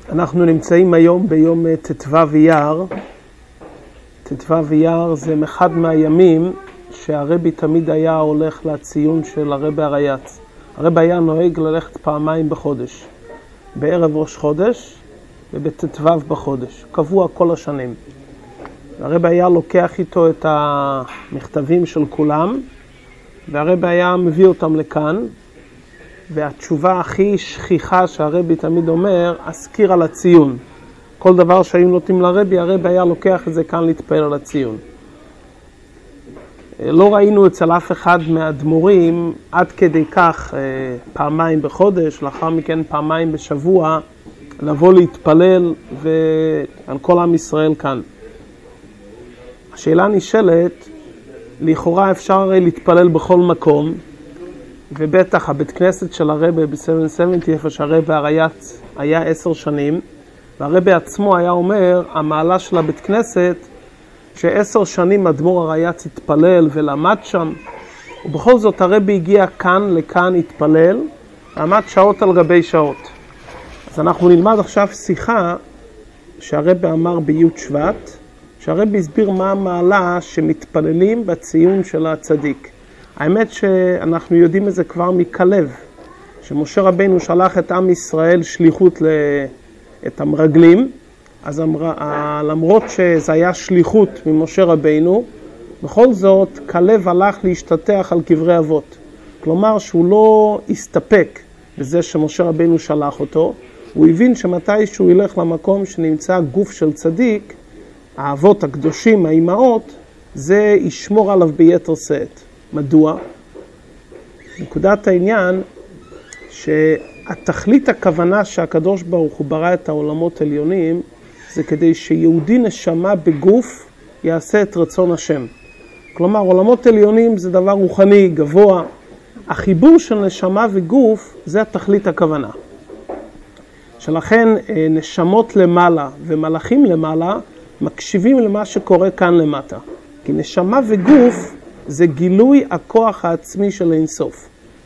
אנחנו נמצאים היום ביום ט"ו אייר. ט"ו אייר זה אחד מהימים שהרבי תמיד היה הולך לציון של הרבי הרייץ. הרבי היה נוהג ללכת פעמיים בחודש, בערב ראש חודש ובט"ו בחודש, קבוע כל השנים. הרבי היה לוקח איתו את המכתבים של כולם, והרבי היה מביא אותם לכאן, והתשובה הכי שכיחה שהרבי תמיד אומר, אזכיר על הציון. כל דבר שהיו נותנים לרבי, הרבי היה לוקח את זה כאן להתפעל על הציון. לא ראינו אצל אף אחד מהאדמו"רים עד כדי כך פעמיים בחודש, לאחר מכן פעמיים בשבוע, לבוא להתפלל על כל עם ישראל כאן. השאלה נשאלת, לכאורה אפשר להתפלל בכל מקום, ובטח הבית כנסת של הרבי ב-770, איפה שהרבי הרייץ היה 10 שנים, והרבי עצמו היה אומר, המעלה של הבית כנסת, ש10 שנים אדמו"ר הרייץ התפלל ולמד שם, ובכל זאת הרבי הגיע כאן לכאן התפלל, ועמד שעות על גבי שעות. אז אנחנו נלמד עכשיו שיחה שהרבי אמר בי' שבט, שהרבי הסביר מה המעלה שמתפללים בציון של הצדיק. האמת שאנחנו יודעים את זה כבר מכלב, שמשה רבינו שלח את עם ישראל שליחות את המרגלים, אז למרות שזה היה שליחות ממשה רבינו, בכל זאת כלב הלך להשתטח על קברי אבות. כלומר שהוא לא הסתפק בזה שמשה רבינו שלח אותו, הוא הבין שמתי שהוא ילך למקום שנמצא גוף של צדיק, האבות הקדושים, האימהות, זה ישמור עליו ביתר שאת. מדוע? נקודת העניין שהתכלית הכוונה שהקדוש ברוך הוא ברא את העולמות עליונים, זה כדי שיהודי נשמה בגוף יעשה את רצון השם. כלומר, עולמות עליונים זה דבר רוחני, גבוה. החיבור של נשמה וגוף זה התכלית הכוונה. שלכן נשמות למעלה ומלאכים למעלה מקשיבים למה שקורה כאן למטה. כי נשמה וגוף זה גילוי הכוח העצמי של אינסוף.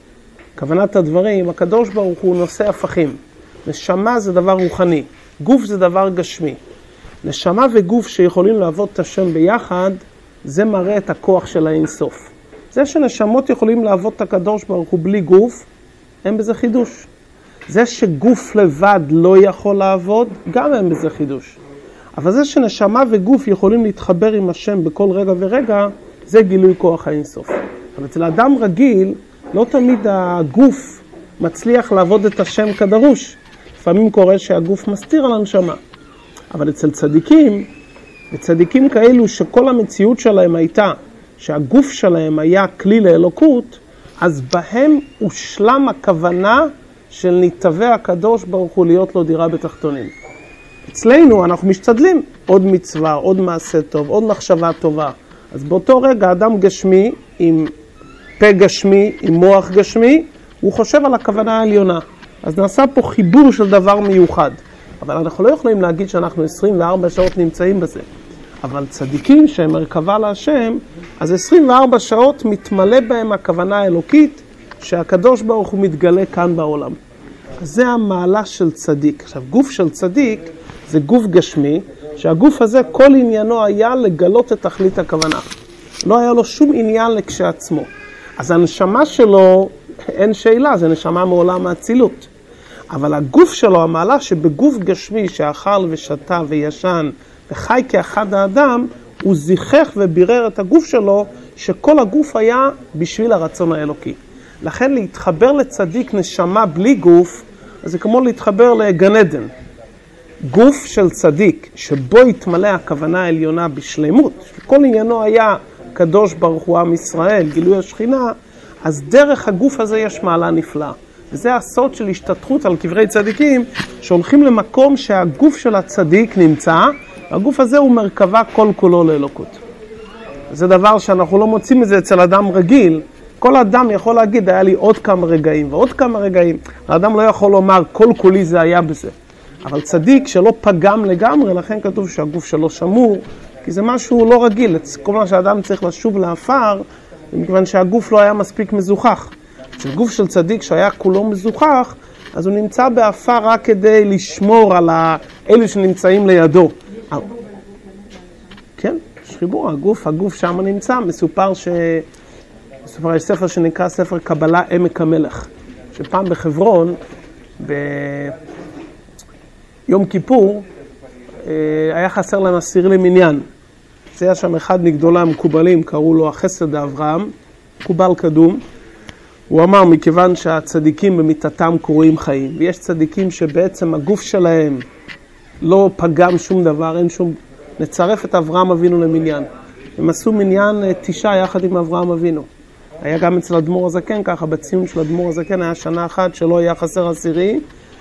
כוונת הדברים, הקדוש ברוך הוא נושא הפכים. נשמה זה דבר רוחני, גוף זה דבר גשמי. נשמה וגוף שיכולים לעבוד את השם ביחד, זה מראה את הכוח של האינסוף. זה שנשמות יכולים לעבוד את הקדוש ברוך הוא בלי גוף, אין בזה חידוש. זה שגוף לבד לא יכול לעבוד, גם אין בזה חידוש. אבל זה שנשמה וגוף יכולים להתחבר עם השם בכל רגע ורגע, זה גילוי כוח האינסוף. אבל אצל האדם רגיל, לא תמיד הגוף מצליח לעבוד את השם כדרוש. לפעמים קורה שהגוף מסתיר על הנשמה. אבל אצל צדיקים, וצדיקים כאלו שכל המציאות שלהם הייתה, שהגוף שלהם היה כלי לאלוקות, אז בהם הושלם הכוונה של ניתווה הקדוש ברוך הוא להיות לו דירה בתחתונים. אצלנו אנחנו משתדלים עוד מצווה, עוד מעשה טוב, עוד מחשבה טובה. אז באותו רגע אדם גשמי, עם פה גשמי, עם מוח גשמי, הוא חושב על הכוונה העליונה. אז נעשה פה חיבור של דבר מיוחד. אבל אנחנו לא יכולים להגיד שאנחנו 24 שעות נמצאים בזה. אבל צדיקים שהם מרכבה להשם, אז 24 שעות מתמלא בהם הכוונה האלוקית, שהקדוש ברוך הוא מתגלה כאן בעולם. אז זה המעלה של צדיק. עכשיו, גוף של צדיק זה גוף גשמי, שהגוף הזה כל עניינו היה לגלות את תכלית הכוונה. לא היה לו שום עניין כשעצמו. אז הנשמה שלו, אין שאלה, זה נשמה מעולם האצילות. אבל הגוף שלו, המעלה שבגוף גשמי שאכל ושתה וישן וחי כאחד האדם, הוא זיכך ובירר את הגוף שלו, שכל הגוף היה בשביל הרצון האלוקי. לכן להתחבר לצדיק נשמה בלי גוף, אז זה כמו להתחבר לגן עדן. גוף של צדיק שבו יתמלא הכוונה העליונה בשלמות, כל עניינו היה קדוש ברוך הוא עם ישראל, גילוי השכינה, אז דרך הגוף הזה יש מעלה נפלאה. וזה הסוד של השתתחות על קברי צדיקים, שהולכים למקום שהגוף של הצדיק נמצא, והגוף הזה הוא מרכבה כל כולו לאלוקות. זה דבר שאנחנו לא מוצאים את זה אצל אדם רגיל. כל אדם יכול להגיד, היה לי עוד כמה רגעים ועוד כמה רגעים. האדם לא יכול לומר, כל כולי זה היה בזה. אבל צדיק שלא פגם לגמרי, לכן כתוב שהגוף שלו שמור, כי זה משהו לא רגיל. כל מה שהאדם צריך לשוב לאפר, מכיוון שהגוף לא היה מספיק מזוכח. אצל גוף של צדיק שהיה כולו מזוכח, אז הוא נמצא באפר רק כדי לשמור על אלה שנמצאים לידו. כן, יש חיבור, הגוף שם נמצא, מסופר יש ספר שנקרא ספר קבלה עמק המלך, שפעם בחברון, ביום כיפור, היה חסר להם אסיר למניין. זה היה שם אחד מגדולי המקובלים, קראו לו החסד אברהם, מקובל קדום. הוא אמר, מכיוון שהצדיקים במיטתם קוראים חיים, ויש צדיקים שבעצם הגוף שלהם לא פגם שום דבר, אין שום... נצרף את אברהם אבינו למניין. הם עשו מניין 9 יחד עם אברהם אבינו. היה גם אצל אדמו"ר הזקן, ככה בציון של אדמו"ר הזקן היה שנה אחת שלא היה חסר עשירי,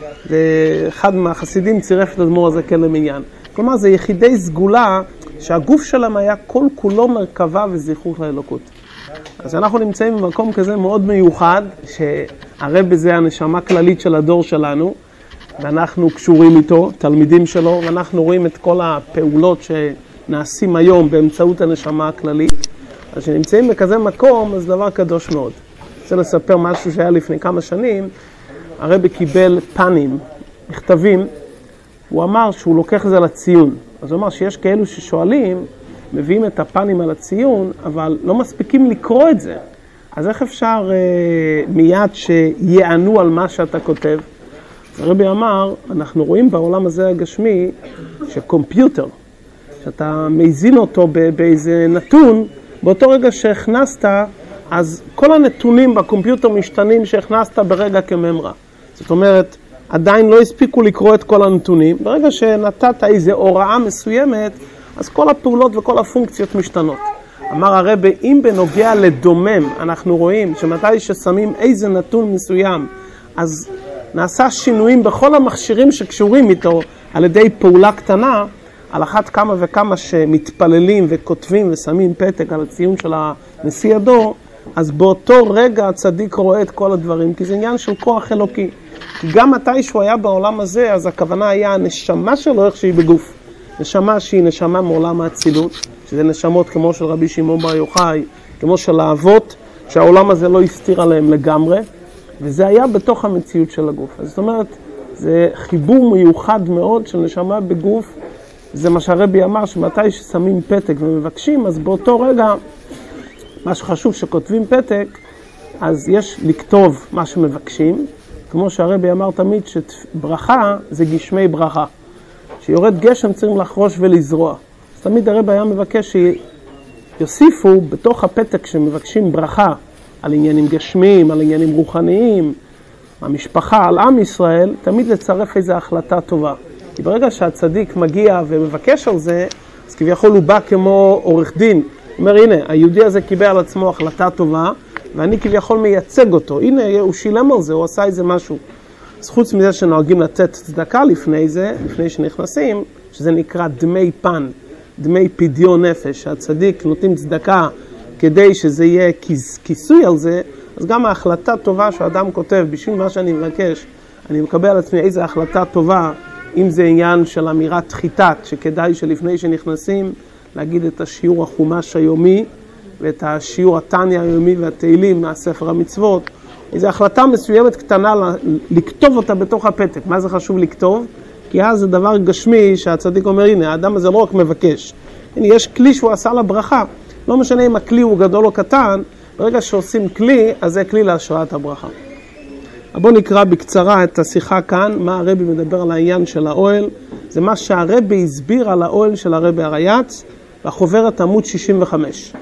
ואחד מהחסידים צירף את אדמו"ר הזקן למניין. כלומר, זה יחידי סגולה שהגוף שלהם היה כל כולו מרכבה וזכרות לאלוקות. אז אנחנו נמצאים במקום כזה מאוד מיוחד, שהרי בזה הנשמה כללית של הדור שלנו, ואנחנו קשורים איתו, תלמידים שלו, ואנחנו רואים את כל הפעולות שנעשים היום באמצעות הנשמה הכללית. אז כשנמצאים בכזה מקום, אז דבר קדוש מאוד. אני רוצה לספר משהו שהיה לפני כמה שנים, הרבי קיבל פנים, מכתבים, הוא אמר שהוא לוקח את זה לציון. אז הוא אמר שיש כאלו ששואלים, מביאים את הפנים על הציון, אבל לא מספיקים לקרוא את זה. אז איך אפשר מיד שיענו על מה שאתה כותב? אז הרבי אמר, אנחנו רואים בעולם הזה הגשמי, שקומפיוטר, שאתה מזין אותו באיזה נתון, באותו רגע שהכנסת, אז כל הנתונים בקומפיוטר משתנים שהכנסת ברגע כממרה. זאת אומרת, עדיין לא הספיקו לקרוא את כל הנתונים. ברגע שנתת איזו הוראה מסוימת, אז כל הפעולות וכל הפונקציות משתנות. אמר הרבי, אם בנוגע לדומם, אנחנו רואים שמתי ששמים איזה נתון מסוים, אז נעשה שינויים בכל המכשירים שקשורים איתו על ידי פעולה קטנה, על אחת כמה וכמה שמתפללים וכותבים ושמים פתק על הציון של הנשיא הדור, אז באותו רגע הצדיק רואה את כל הדברים, כי זה עניין של כוח אלוקי. כי גם מתי שהוא היה בעולם הזה, אז הכוונה היה הנשמה שלו איך שהיא בגוף. נשמה שהיא נשמה מעולם האצילות, שזה נשמות כמו של רבי שמעון בר יוחאי, כמו של האבות, שהעולם הזה לא הסתיר עליהם לגמרי, וזה היה בתוך המציאות של הגוף. אז זאת אומרת, זה חיבור מיוחד מאוד של נשמה בגוף, זה מה שהרבי אמר, שמתי ששמים פתק ומבקשים, אז באותו רגע, מה שחשוב שכותבים פתק, אז יש לכתוב מה שמבקשים, כמו שהרבי אמר תמיד שברכה זה גשמי ברכה. שיורד גשם צריכים לחרוש ולזרוע. אז תמיד הרבי היה מבקש שיוסיפו בתוך הפתק שמבקשים ברכה, על עניינים גשמיים, על עניינים רוחניים, המשפחה, על עם ישראל, תמיד לצרף איזו החלטה טובה. כי ברגע שהצדיק מגיע ומבקש על זה, אז כביכול הוא בא כמו עורך דין. הוא אומר, הנה, היהודי הזה קיבל על עצמו החלטה טובה, ואני כביכול מייצג אותו. הנה, הוא שילם על זה, הוא עשה איזה משהו. אז חוץ מזה שנוהגים לתת צדקה לפני זה, לפני שנכנסים, שזה נקרא דמי פן, דמי פדיון נפש, שהצדיק נותנים צדקה כדי שזה יהיה כיסוי על זה, אז גם ההחלטה טובה שהאדם כותב, בשביל מה שאני מבקש, אני מקבל על עצמי איזו החלטה טובה, אם זה עניין של אמירת חיטת, שכדאי שלפני שנכנסים, להגיד את השיעור החומש היומי, ואת השיעור התניא היומי והתהילים מהספר המצוות, איזו החלטה מסוימת קטנה לכתוב אותה בתוך הפתק. מה זה חשוב לכתוב? כי אז זה דבר גשמי שהצדיק אומר, הנה, האדם הזה לא רק מבקש. הנה, יש כלי שהוא עשה לברכה. לא משנה אם הכלי הוא גדול או קטן, ברגע שעושים כלי, אז זה כלי להשראת הברכה. בואו נקרא בקצרה את השיחה כאן, מה הרבי מדבר על העניין של האוהל. זה מה שהרבי הסביר על האוהל של הרבי הרייץ, והחוברת עמוד 65.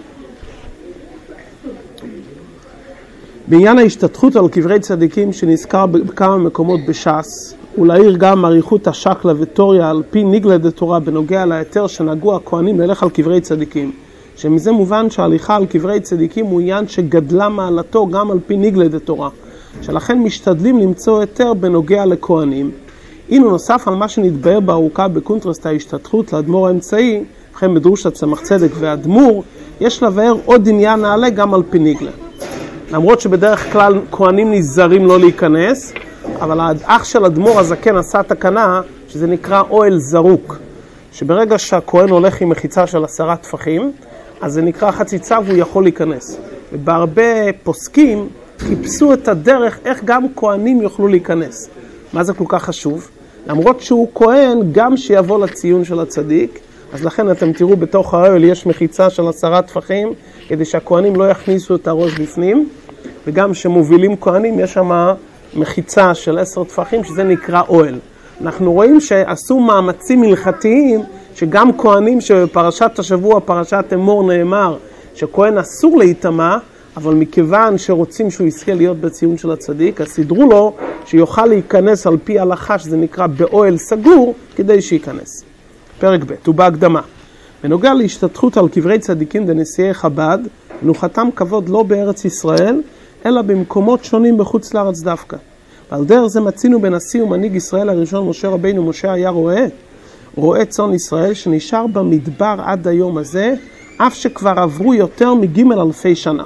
בעניין ההשתתחות על קברי צדיקים שנזכר בכמה מקומות בש"ס, ולהעיר גם אריכות השקלא וטוריה על פי ניגלה דתורה בנוגע להיתר שנהגו הכהנים ללך על קברי צדיקים, שמזה מובן שההליכה על קברי צדיקים הוא עניין שגדלה מעלתו גם על פי ניגלה דתורה, שלכן משתדלים למצוא היתר בנוגע לכהנים. הנה נוסף על מה שנתבהר בארוכה בקונטרסט ההשתתחות לאדמו"ר האמצעי, וכן בדרושת צמח צדק והאדמו"ר, יש לבאר עוד עניין נעלה גם על פי ניגלה. למרות שבדרך כלל כהנים נזהרים לא להיכנס, אבל האח של אדמו"ר הזקן עשה תקנה שזה נקרא אוהל זרוק, שברגע שהכהן הולך עם מחיצה של 10 טפחים, אז זה נקרא חציצה והוא יכול להיכנס. ובהרבה פוסקים חיפשו את הדרך איך גם כהנים יוכלו להיכנס. מה זה כל כך חשוב? למרות שהוא כהן, גם שיבוא לציון של הצדיק, אז לכן אתם תראו בתוך האוהל יש מחיצה של 10 טפחים, כדי שהכהנים לא יכניסו את הראש בפנים, וגם שמובילים כהנים יש שם מחיצה של 10 טפחים, שזה נקרא אוהל. אנחנו רואים שעשו מאמצים הלכתיים, שגם כהנים שבפרשת השבוע, פרשת אמור נאמר, שכהן אסור להיטמע, אבל מכיוון שרוצים שהוא יזכה להיות בציון של הצדיק, אז סידרו לו שיוכל להיכנס על פי הלכה, שזה נקרא באוהל סגור, כדי שייכנס. פרק ב' ובהקדמה. בנוגע להשתתחות על קברי צדיקים ונשיאי חב"ד, מנוחתם כבוד לא בארץ ישראל, אלא במקומות שונים בחוץ לארץ דווקא. ועל דרך זה מצינו בנשיא ומנהיג ישראל הראשון, משה רבינו. משה היה רועה צאן ישראל שנשאר במדבר עד היום הזה, אף שכבר עברו יותר מ-2,000 שנה.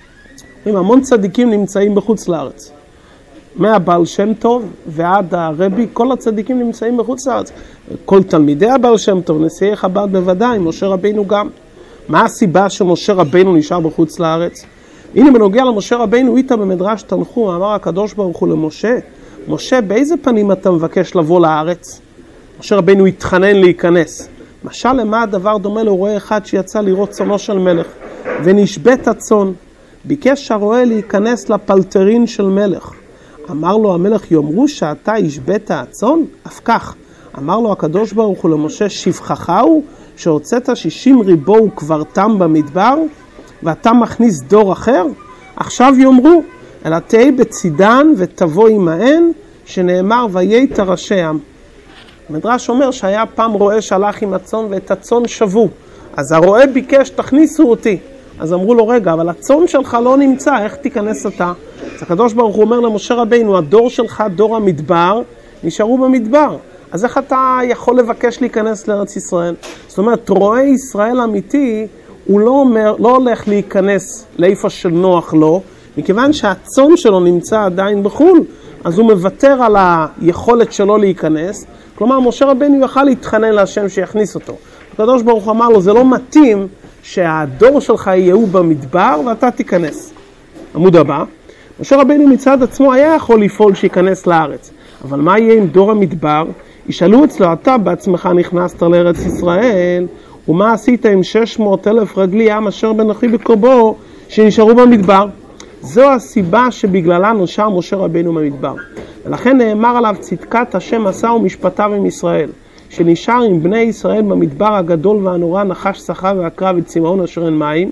המון צדיקים נמצאים בחוץ לארץ. מהבעל שם טוב ועד הרבי, כל הצדיקים נמצאים בחוץ לארץ. כל תלמידי הבעל שם טוב, נשיאי חב"ד בוודאי, משה רבינו גם. מה הסיבה שמשה רבינו נשאר בחוץ לארץ? הנה בנוגע למשה רבינו, איתה במדרש תנחום, אמר הקדוש ברוך הוא למשה, משה, באיזה פנים אתה מבקש לבוא לארץ? משה רבינו התחנן להיכנס. משל למה הדבר דומה לרועה אחד שיצא לראות צאנו של מלך, ונשבט הצאן. ביקש הרועה להיכנס לפלטרין של מלך. אמר לו המלך, יאמרו שאתה השבט הצאן? אף כך. אמר לו הקדוש ברוך הוא למשה, שבחך הוא שהוצאת 60 ריבו וקברתם במדבר, ואתה מכניס דור אחר? עכשיו יאמרו, אלא תהי בצידן ותבוא עמהן, שנאמר ויית ראשי עם. המדרש אומר שהיה פעם רועה שהלך עם הצאן ואת הצאן שבו. אז הרועה ביקש, תכניסו אותי. אז אמרו לו, רגע, אבל הצאן שלך לא נמצא, איך תיכנס אתה? אז הקדוש ברוך הוא אומר למשה רבינו, הדור שלך, דור המדבר, נשארו במדבר. אז איך אתה יכול לבקש להיכנס לארץ ישראל? זאת אומרת, רועה ישראל אמיתי, הוא לא הולך להיכנס לאיפה שנוח לו, מכיוון שהצאן שלו נמצא עדיין בחול, אז הוא מוותר על היכולת שלו להיכנס. כלומר, משה רבינו יוכל להתחנן להשם שיכניס אותו. הקדוש ברוך הוא אמר לו, זה לא מתאים שהדור שלך יהיו במדבר ואתה תיכנס. עמוד הבא, משה רבינו מצד עצמו היה יכול לפעול שיכנס לארץ. אבל מה יהיה עם דור המדבר? ישאלו אצלו, אתה בעצמך נכנסת לארץ ישראל, ומה עשית עם 600,000 רגלי עם אשר בן אחי בקרבו שנשארו במדבר? זו הסיבה שבגללה נושע משה רבינו במדבר. ולכן נאמר עליו צדקת השם עשה ומשפטיו עם ישראל, שנשאר עם בני ישראל במדבר הגדול והנורא, נחש שחה ועקרב וצמאון אשר אין מים,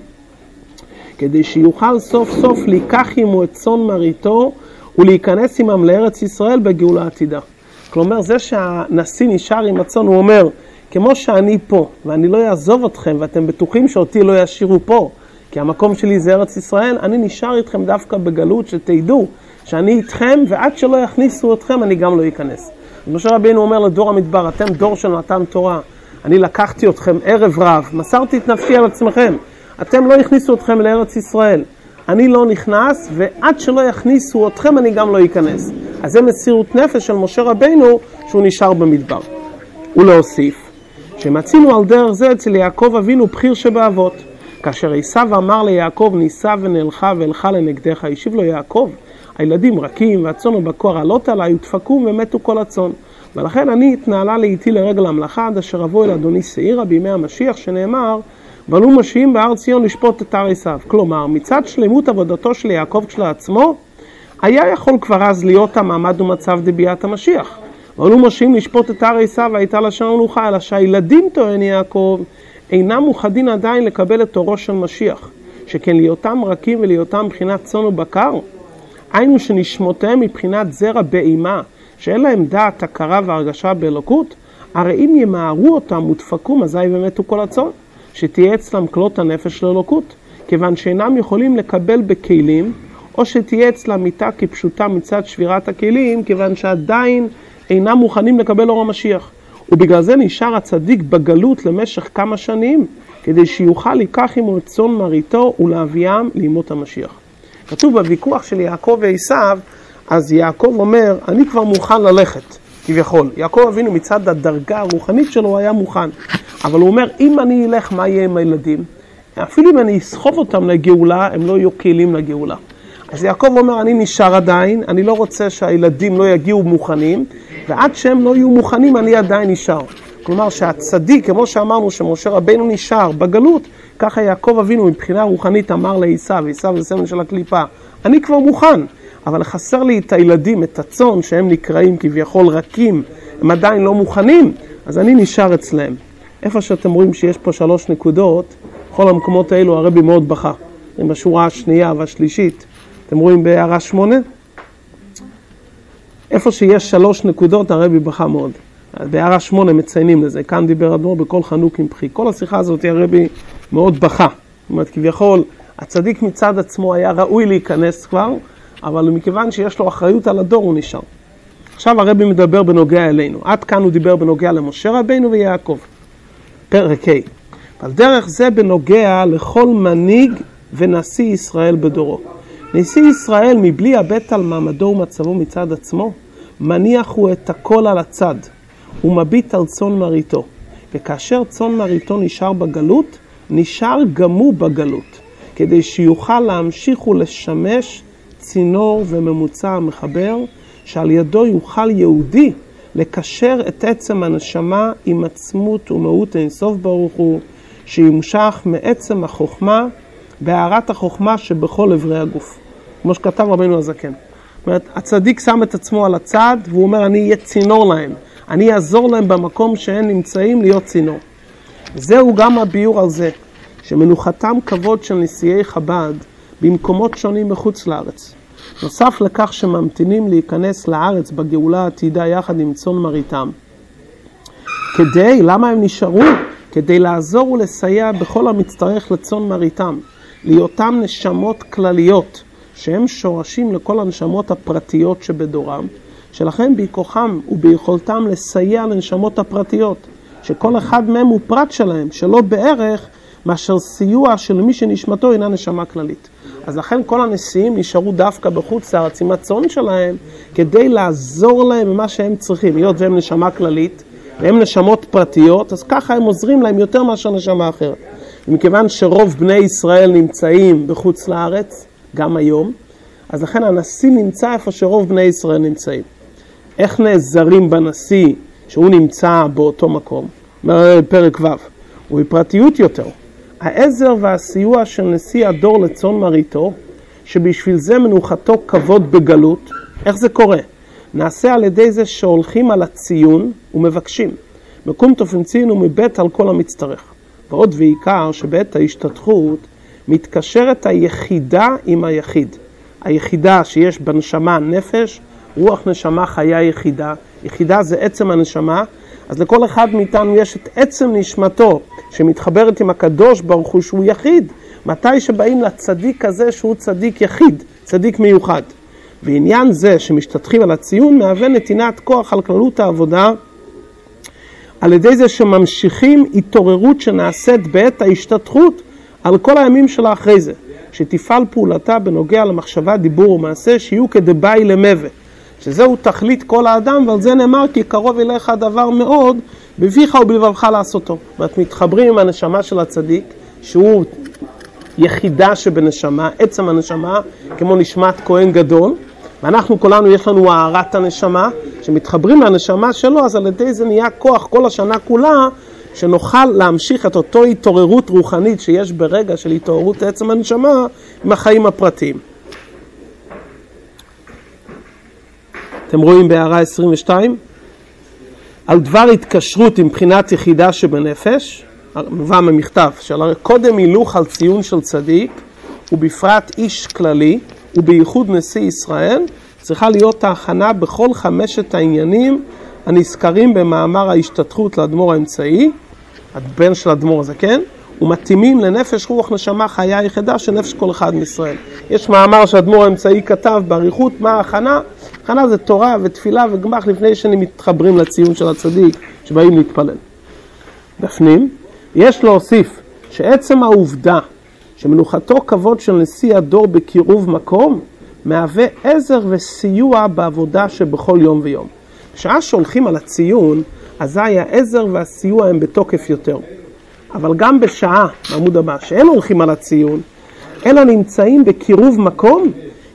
כדי שיוכל סוף סוף להיקח עמו את צאן מרעיתו ולהיכנס עמם לארץ ישראל בגאולה עתידה. כלומר, זה שהנשיא נשאר עם הצאן, הוא אומר, כמו שאני פה ואני לא אעזוב אתכם ואתם בטוחים שאותי לא ישאירו פה, כי המקום שלי זה ארץ ישראל, אני נשאר איתכם דווקא בגלות, שתדעו שאני איתכם, ועד שלא יכניסו אתכם אני גם לא אכנס. משה רבינו אומר לדור המדבר, אתם דור של מתן תורה, אני לקחתי אתכם ערב רב, מסרתי את נפשי על עצמכם, אתם לא יכניסו אתכם לארץ ישראל, אני לא נכנס, ועד שלא יכניסו אתכם אני גם לא אכנס. אז זה מסירות נפש של משה רבינו שהוא נשאר במדבר. ולהוסיף, שמצינו על דרך זה אצל יעקב אבינו בחיר שבאבות, כאשר עשיו אמר ליעקב, ניסה ונלכה והלכה לנגדך, השיב לו יעקב, הילדים רכים והצאן ובקור עלות עליי ותפקו ומתו כל הצאן. ולכן אני התנהלה לאיתי לרגל המלאכה עד אשר אבוא אל אדוני שעירה בימי המשיח, שנאמר, ועלו משיעים בהר ציון לשפוט את הר עשיו. כלומר, מצד שלמות עבודתו של יעקב כשלעצמו, היה יכול כבר אז להיות המעמד ומצב דביאת המשיח. ועלו משיעים לשפוט את הר עשיו והייתה לשם מנוחה, אלא שהילדים, טוען יעקב, אינם מוכנים עדיין לקבל את תורו של משיח, שכן להיותם רכים ולהיותם מבחינת צאן ובקר, היינו שנשמותיהם מבחינת זרע באימה, שאין להם דעת, הכרה והרגשה באלוקות, הרי אם ימהרו אותם ותפקו מזי ומתו כל הצאן, שתהיה אצלם כלות הנפש לאלוקות, כיוון שאינם יכולים לקבל בכלים, או שתהיה אצלם מיתה כפשוטה מצד שבירת הכלים, כיוון שעדיין אינם מוכנים לקבל אור המשיח. ובגלל זה נשאר הצדיק בגלות למשך כמה שנים, כדי שיוכל לקח עמו את צאן מרעיתו ולהביאם לימות המשיח. כתוב בוויכוח של יעקב ועשיו, אז יעקב אומר, אני כבר מוכן ללכת, כביכול. יעקב אבינו מצד הדרגה הרוחנית שלו היה מוכן. אבל הוא אומר, אם אני אלך, מה יהיה עם הילדים? אפילו אם אני אסחוב אותם לגאולה, הם לא יהיו כלים לגאולה. אז יעקב אומר, אני נשאר עדיין, אני לא רוצה שהילדים לא יגיעו מוכנים, ועד שהם לא יהיו מוכנים אני עדיין נשאר. כלומר שהצדיק, כמו שאמרנו שמשה רבינו נשאר בגלות, ככה יעקב אבינו מבחינה רוחנית אמר לעשיו, עשיו זה סמל של הקליפה, אני כבר מוכן, אבל חסר לי את הילדים, את הצאן שהם נקראים כביכול רכים, הם עדיין לא מוכנים, אז אני נשאר אצלם. איפה שאתם רואים שיש פה 3 נקודות, בכל המקומות האלו הרבי מאוד בכה. בשורה השנייה והשלישית, אתם רואים בהערה 8? איפה שיש 3 נקודות הרבי בכה מאוד. בהערה 8 מציינים לזה, כאן דיבר אדמו"ר בכל חנוק עם פחי. כל השיחה הזאת הרבי מאוד בכה. זאת אומרת, כביכול, הצדיק מצד עצמו היה ראוי להיכנס כבר, אבל מכיוון שיש לו אחריות על הדור הוא נשאר. עכשיו הרבי מדבר בנוגע אלינו. עד כאן הוא דיבר בנוגע למשה רבינו ויעקב. פרק ה'. על דרך זה בנוגע לכל מנהיג ונשיא ישראל בדורו. נשיא ישראל מבלי הבט על מעמדו ומצבו מצד עצמו, מניח הוא את הכל על הצד, ומביט על צאן מרעיתו. וכאשר צאן מרעיתו נשאר בגלות, נשאר גם הוא בגלות, כדי שיוכל להמשיך ולשמש צינור וממוצע המחבר, שעל ידו יוכל יהודי לקשר את עצם הנשמה עם עצמות ומהות אינסוף ברוך הוא, שימשך מעצם החוכמה בהערת החוכמה שבכל עברי הגוף. כמו שכתב רבינו הזקן. זאת אומרת, הצדיק שם את עצמו על הצד, והוא אומר, אני אהיה צינור להם. אני אעזור להם במקום שהם נמצאים להיות צינור. זהו גם הביור על זה, שמנוחתם כבוד של נשיאי חב"ד במקומות שונים מחוץ לארץ. נוסף לכך שממתינים להיכנס לארץ בגאולה העתידה יחד עם צאן מרעיתם. למה הם נשארו? כדי לעזור ולסייע בכל המצטרך לצאן מרעיתם, להיותם נשמות כלליות, שהם שורשים לכל הנשמות הפרטיות שבדורם, שלכן בכוחם וביכולתם לסייע לנשמות הפרטיות, שכל אחד מהם הוא פרט שלהם, שלא בערך מאשר סיוע של מי שנשמתו אינה נשמה כללית. אז לכן כל הנשיאים נשארו דווקא בחוץ לארץ עם הצאן שלהם, כדי לעזור להם במה שהם צריכים. היות והם נשמה כללית, והם נשמות פרטיות, אז ככה הם עוזרים להם יותר מאשר נשמה אחרת. ומכיוון שרוב בני ישראל נמצאים בחוץ לארץ, גם היום, אז לכן הנשיא נמצא איפה שרוב בני ישראל נמצאים. איך נעזרים בנשיא שהוא נמצא באותו מקום? פרק ו' ובפרטיות יותר. העזר והסיוע של נשיא הדור לצאן מרעיתו, שבשביל זה מנוחתו כבוד בגלות, איך זה קורה? נעשה על ידי זה שהולכים על הציון ומבקשים. מקום תופנצין ומבט על כל המצטרך. ועוד ועיקר שבעת ההשתתחות מתקשרת היחידה עם היחיד. היחידה שיש בנשמה נפש, רוח נשמה חיה יחידה. יחידה זה עצם הנשמה. אז לכל אחד מאיתנו יש את עצם נשמתו שמתחברת עם הקדוש ברוך הוא שהוא יחיד. מתי שבאים לצדיק הזה שהוא צדיק יחיד, צדיק מיוחד. ועניין זה שמשתתחים על הציון מהווה נתינת כוח על כללות העבודה, על ידי זה שממשיכים התעוררות שנעשית בעת ההשתתחות על כל הימים שלה אחרי זה, שתפעל פעולתה בנוגע למחשבה, דיבור ומעשה שיהיו כדבאי למווה, שזהו תכלית כל האדם, ועל זה נאמר כי קרוב אליך הדבר מאוד בפיך ובלבבך לעשותו. ואת מתחברים עם הנשמה של הצדיק שהוא יחידה שבנשמה, עצם הנשמה, כמו נשמת כהן גדול, ואנחנו כולנו יש לנו הערת הנשמה, שמתחברים לנשמה שלו, אז על ידי זה נהיה כוח כל השנה כולה, שנוכל להמשיך את אותו התעוררות רוחנית שיש ברגע של התעוררות עצם הנשמה עם החיים הפרטיים. אתם רואים בהערה 22? על דבר התקשרות עם בחינת יחידה שבנפש, מובא ממכתב, של קודם הילוך על ציון של צדיק, ובפרט איש כללי, ובייחוד נשיא ישראל, צריכה להיות ההכנה בכל 5 העניינים הנזכרים במאמר ההשתתחות לאדמו"ר האמצעי, הבן של האדמו"ר הזה, כן? ומתאימים לנפש רוח נשמה חיה יחידה של נפש כל אחד מישראל. יש מאמר שהאדמו"ר האמצעי כתב בעריכות מה ההכנה. הכנה זה תורה ותפילה וגמח לפני מתחברים לציון של הצדיק שבאים להתפלל. בפנים, יש להוסיף שעצם העובדה שמנוחתו כבוד של נשיא הדור בקירוב מקום, מהווה עזר וסיוע בעבודה שבכל יום ויום. בשעה שהולכים על הציון, אזי העזר והסיוע הם בתוקף יותר. אבל גם בשעה, בעמוד הבא, שאין הולכים על הציון, אלא נמצאים בקירוב מקום,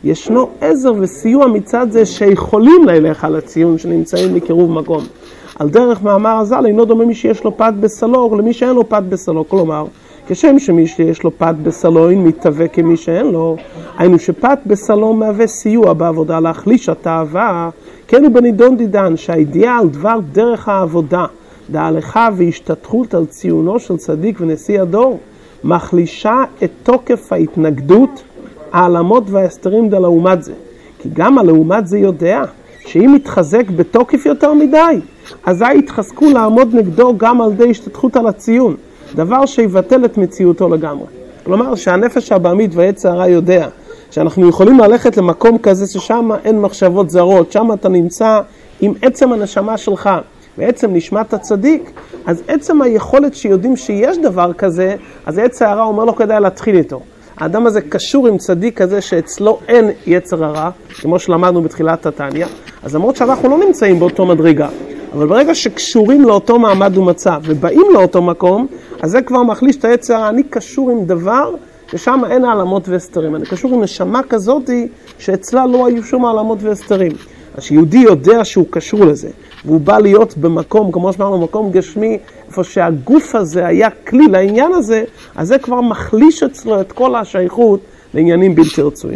ישנו עזר וסיוע מצד זה שיכולים ללך על הציון שנמצאים בקירוב מקום. על דרך מאמר הז"ל אינו דומה מי שיש לו פת בסלו למי שאין לו פת בסלו. כלומר, כשם שמי שיש לו פת בסלו מתהווה כמי שאין לו, היינו שפת בסלו מהווה סיוע בעבודה להחליש התאווה, כן הוא בנידון דידן שהאידיאל דבר דרך העבודה, דהלכה והשתתחות על ציונו של צדיק ונשיא הדור, מחלישה את תוקף ההתנגדות, העלמות וההסתרים דלעומת זה. כי גם הלעומת זה יודע שאם יתחזק בתוקף יותר מדי, אז יתחזקו לעמוד נגדו גם על ידי השתתחות על הציון, דבר שיבטל את מציאותו לגמרי. כלומר שהנפש הבעמית ויצר הרע יודע שאנחנו יכולים ללכת למקום כזה ששם אין מחשבות זרות, שם אתה נמצא עם עצם הנשמה שלך ועצם נשמת הצדיק, אז עצם היכולת שיודעים שיש דבר כזה, אז יצר הרע אומר לו כדאי להתחיל איתו. האדם הזה קשור עם צדיק כזה שאצלו אין יצר הרע, כמו שלמדנו בתחילת התניא, אז למרות שאנחנו לא נמצאים באותו מדרגה, אבל ברגע שקשורים לאותו מעמד ומצב ובאים לאותו מקום, אז זה כבר מחליש את היצר הרע. אני קשור עם דבר ששם אין העלמות והסתרים. אני קשור עם נשמה כזאת שאצלה לא היו שום העלמות והסתרים. אז שיהודי יודע שהוא קשור לזה, והוא בא להיות במקום, כמו שאמרנו, מקום גשמי, איפה שהגוף הזה היה כלי לעניין הזה, אז זה כבר מחליש אצלו את כל השייכות לעניינים בלתי רצויים.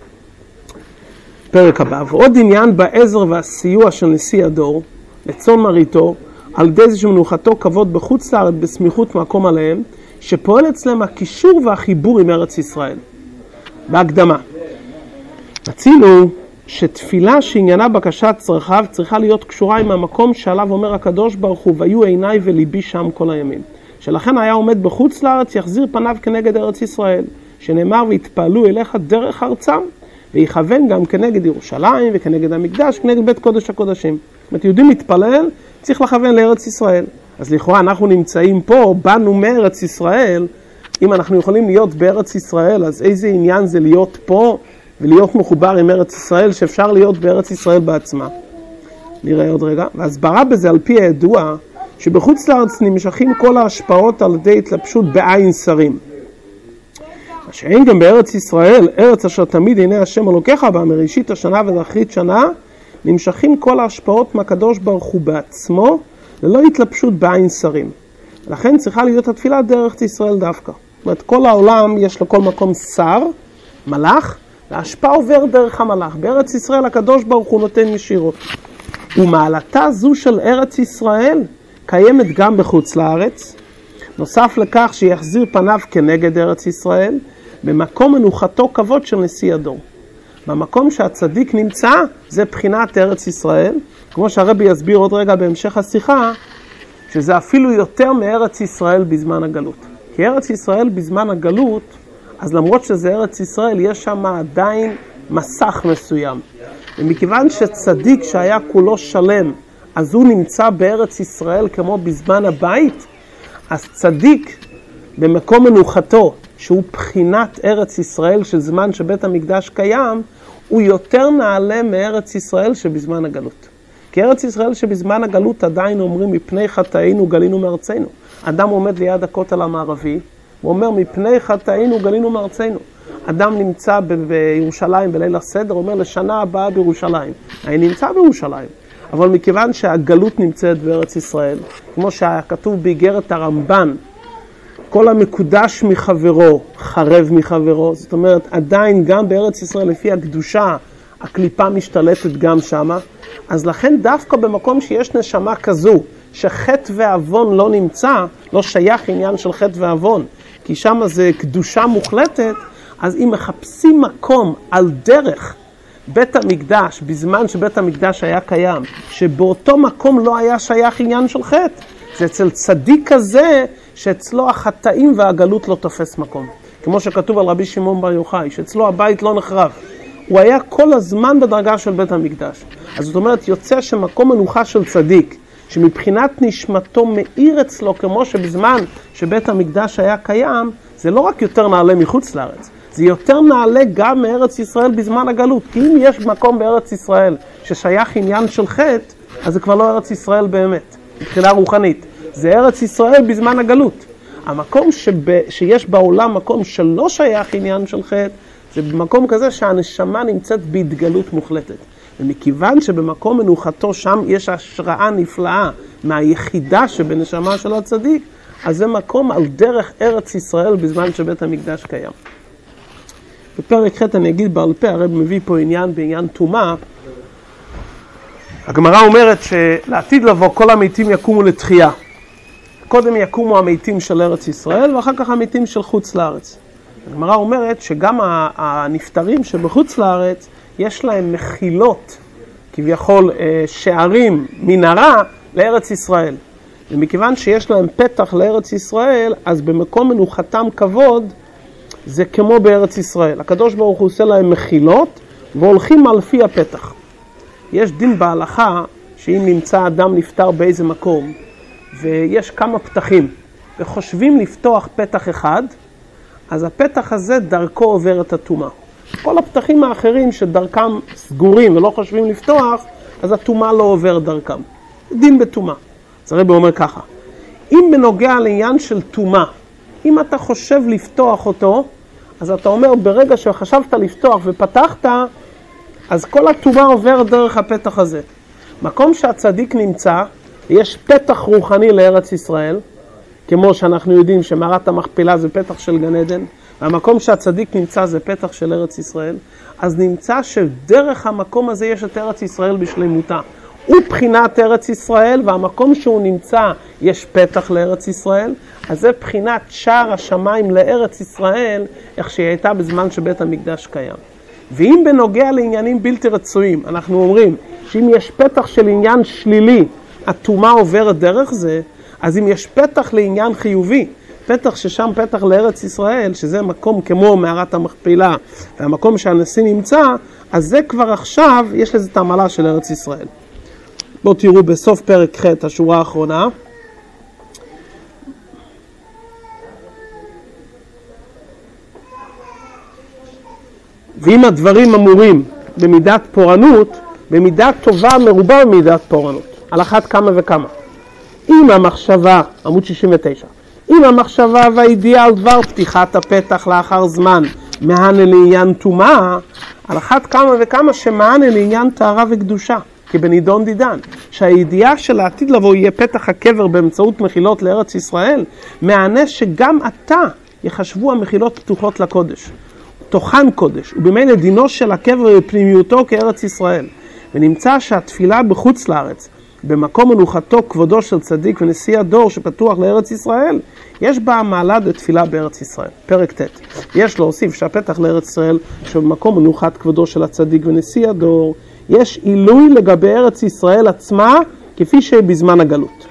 פרק הבא, ועוד עניין בעזר והסיוע של נשיא הדור, לצון מריתו, על ידי זה שמנוחתו כבוד בחוץ לארץ בסמיכות מקום עליהם, שפועל אצלם הקישור והחיבור עם ארץ ישראל. בהקדמה, רצינו שתפילה שעניינה בקשת צרכיו צריכה להיות קשורה עם המקום שעליו אומר הקדוש ברוך הוא, והיו עיניי וליבי שם כל הימים. שלכן היה עומד בחוץ לארץ, יחזיר פניו כנגד ארץ ישראל, שנאמר והתפעלו אליך דרך ארצם, ויכוון גם כנגד ירושלים וכנגד המקדש, כנגד בית קודש הקודשים. זאת אומרת, יהודים מתפלל, צריך לכוון לארץ ישראל. אז לכאורה אנחנו נמצאים פה, באנו מארץ ישראל, אם אנחנו יכולים להיות בארץ ישראל, אז איזה עניין זה להיות פה ולהיות מחובר עם ארץ ישראל, שאפשר להיות בארץ ישראל בעצמה. נראה עוד רגע. והסברה בזה על פי הידוע, שבחוץ לארץ נמשכים כל ההשפעות על ידי התלבשות בעין שרים. שאין גם בארץ ישראל, ארץ אשר תמיד עיני השם אלוקיך בה, מראשית השנה ואחרית שנה, נמשכים כל ההשפעות מהקדוש ברוך הוא בעצמו, ללא התלבשות בעין שרים. לכן צריכה להיות התפילה דרך ישראל דווקא. זאת אומרת, כל העולם יש לכל מקום שר, מלאך, וההשפעה עובר דרך המלאך. בארץ ישראל הקדוש ברוך הוא נותן ישירות. ומעלתה זו של ארץ ישראל קיימת גם בחוץ לארץ, נוסף לכך שיחזיר פניו כנגד ארץ ישראל, במקום מנוחתו כבוד של נשיא הדור. במקום שהצדיק נמצא, זה בחינת ארץ ישראל, כמו שהרבי יסביר עוד רגע בהמשך השיחה, שזה אפילו יותר מארץ ישראל בזמן הגלות. כי ארץ ישראל בזמן הגלות, אז למרות שזה ארץ ישראל, יש שם עדיין מסך מסוים. ומכיוון שצדיק שהיה כולו שלם, אז הוא נמצא בארץ ישראל כמו בזמן הבית, אז צדיק במקום מנוחתו, שהוא בחינת ארץ ישראל של זמן שבית המקדש קיים, הוא יותר נעלה מארץ ישראל שבזמן הגלות. כי ארץ ישראל שבזמן הגלות עדיין אומרים, מפני חטאינו גלינו מארצנו. אדם עומד ליד הכותל המערבי, הוא אומר, מפני חטאינו גלינו מארצנו. אדם נמצא בירושלים בליל הסדר, אומר, לשנה הבאה בירושלים. אני נמצא בירושלים. אבל מכיוון שהגלות נמצאת בארץ ישראל, כמו שכתוב באיגרת הרמב"ן, כל המקודש מחברו, חרב מחברו. זאת אומרת, עדיין גם בארץ ישראל, לפי הקדושה, הקליפה משתלטת גם שמה. אז לכן דווקא במקום שיש נשמה כזו, שחטא ועוון לא נמצא, לא שייך עניין של חטא ועוון, כי שמה זה קדושה מוחלטת, אז אם מחפשים מקום על דרך בית המקדש, בזמן שבית המקדש היה קיים, שבאותו מקום לא היה שייך עניין של חטא, זה אצל צדיק כזה, שאצלו החטאים והגלות לא תופס מקום. כמו שכתוב על רבי שמעון בר יוחאי, שאצלו הבית לא נחרב. הוא היה כל הזמן בדרגה של בית המקדש. אז זאת אומרת, יוצא שמקום מנוחה של צדיק, שמבחינת נשמתו מאיר אצלו, כמו שבזמן שבית המקדש היה קיים, זה לא רק יותר נעלה מחוץ לארץ, זה יותר נעלה גם מארץ ישראל בזמן הגלות. כי אם יש מקום בארץ ישראל ששייך עניין של חטא, אז זה כבר לא ארץ ישראל באמת, מבחינה רוחנית. זה ארץ ישראל בזמן הגלות. המקום שיש בעולם מקום שלא שייך עניין של חטא, זה במקום כזה שהנשמה נמצאת בהתגלות מוחלטת. ומכיוון שבמקום מנוחתו שם יש השראה נפלאה מהיחידה שבנשמה של הצדיק, אז זה מקום על דרך ארץ ישראל בזמן שבית המקדש קיים. בפרק ח' אני אגיד בעל פה, הרב מביא פה בעניין טומאה. הגמרא אומרת שלעתיד לבוא כל המתים יקומו לתחייה. קודם יקומו המתים של ארץ ישראל ואחר כך המתים של חוץ לארץ. הגמרא אומרת שגם הנפטרים שבחוץ לארץ יש להם מחילות, כביכול שערים, מנהרה לארץ ישראל. ומכיוון שיש להם פתח לארץ ישראל, אז במקום מנוחתם כבוד, זה כמו בארץ ישראל. הקדוש ברוך הוא עושה להם מחילות, והולכים על פי הפתח. יש דין בהלכה, שאם נמצא אדם נפטר באיזה מקום, ויש כמה פתחים, וחושבים לפתוח פתח אחד, אז הפתח הזה דרכו עובר את הטומאה. כל הפתחים האחרים שדרכם סגורים ולא חושבים לפתוח, אז הטומאה לא עובר דרכם. דין בטומאה. אז הרב אומר ככה, אם בנוגע לעניין של טומאה, אם אתה חושב לפתוח אותו, אז אתה אומר ברגע שחשבת לפתוח ופתחת, אז כל הטומאה עובר דרך הפתח הזה. מקום שהצדיק נמצא, יש פתח רוחני לארץ ישראל, כמו שאנחנו יודעים שמערת המכפלה זה פתח של גן עדן, והמקום שהצדיק נמצא זה פתח של ארץ ישראל, אז נמצא שדרך המקום הזה יש את ארץ ישראל בשלמותה. הוא בחינת ארץ ישראל, והמקום שהוא נמצא יש פתח לארץ ישראל, אז זה בחינת שער השמיים לארץ ישראל, איך שהיא הייתה בזמן שבית המקדש קיים. ואם בנוגע לעניינים בלתי רצויים, אנחנו אומרים שאם יש פתח של עניין שלילי, הטומאה עוברת דרך זה, אז אם יש פתח לעניין חיובי, פתח ששם פתח לארץ ישראל, שזה מקום כמו מערת המכפלה, והמקום שהנשיא נמצא, אז זה כבר עכשיו, יש לזה את המעלה של ארץ ישראל. בואו תראו בסוף פרק ח' השורה האחרונה. ואם הדברים אמורים במידת פורענות, במידת טובה מרובה במידת פורענות, על אחת כמה וכמה. אם המחשבה, עמוד 69, אם המחשבה והידיעה על דבר פתיחת הפתח לאחר זמן מהנה לעניין טומאה, על אחת כמה וכמה שמהנה לעניין טהרה וקדושה, כבנידון דידן, שהידיעה של העתיד לבוא יהיה פתח הקבר באמצעות מחילות לארץ ישראל, מהנה שגם עתה יחשבו המחילות פתוחות לקודש, תוכן קודש, ובמילא דינו של הקבר בפנימיותו כארץ ישראל, ונמצא שהתפילה בחוץ לארץ, במקום מנוחתו כבודו של צדיק ונשיא הדור שפתוח לארץ ישראל, יש בה מעלה לתפילה בארץ ישראל. פרק ט'. יש להוסיף שהפתח לארץ ישראל שבמקום מנוחת כבודו של הצדיק ונשיא הדור, יש עילוי לגבי ארץ ישראל עצמה כפי שהיא בזמן הגלות.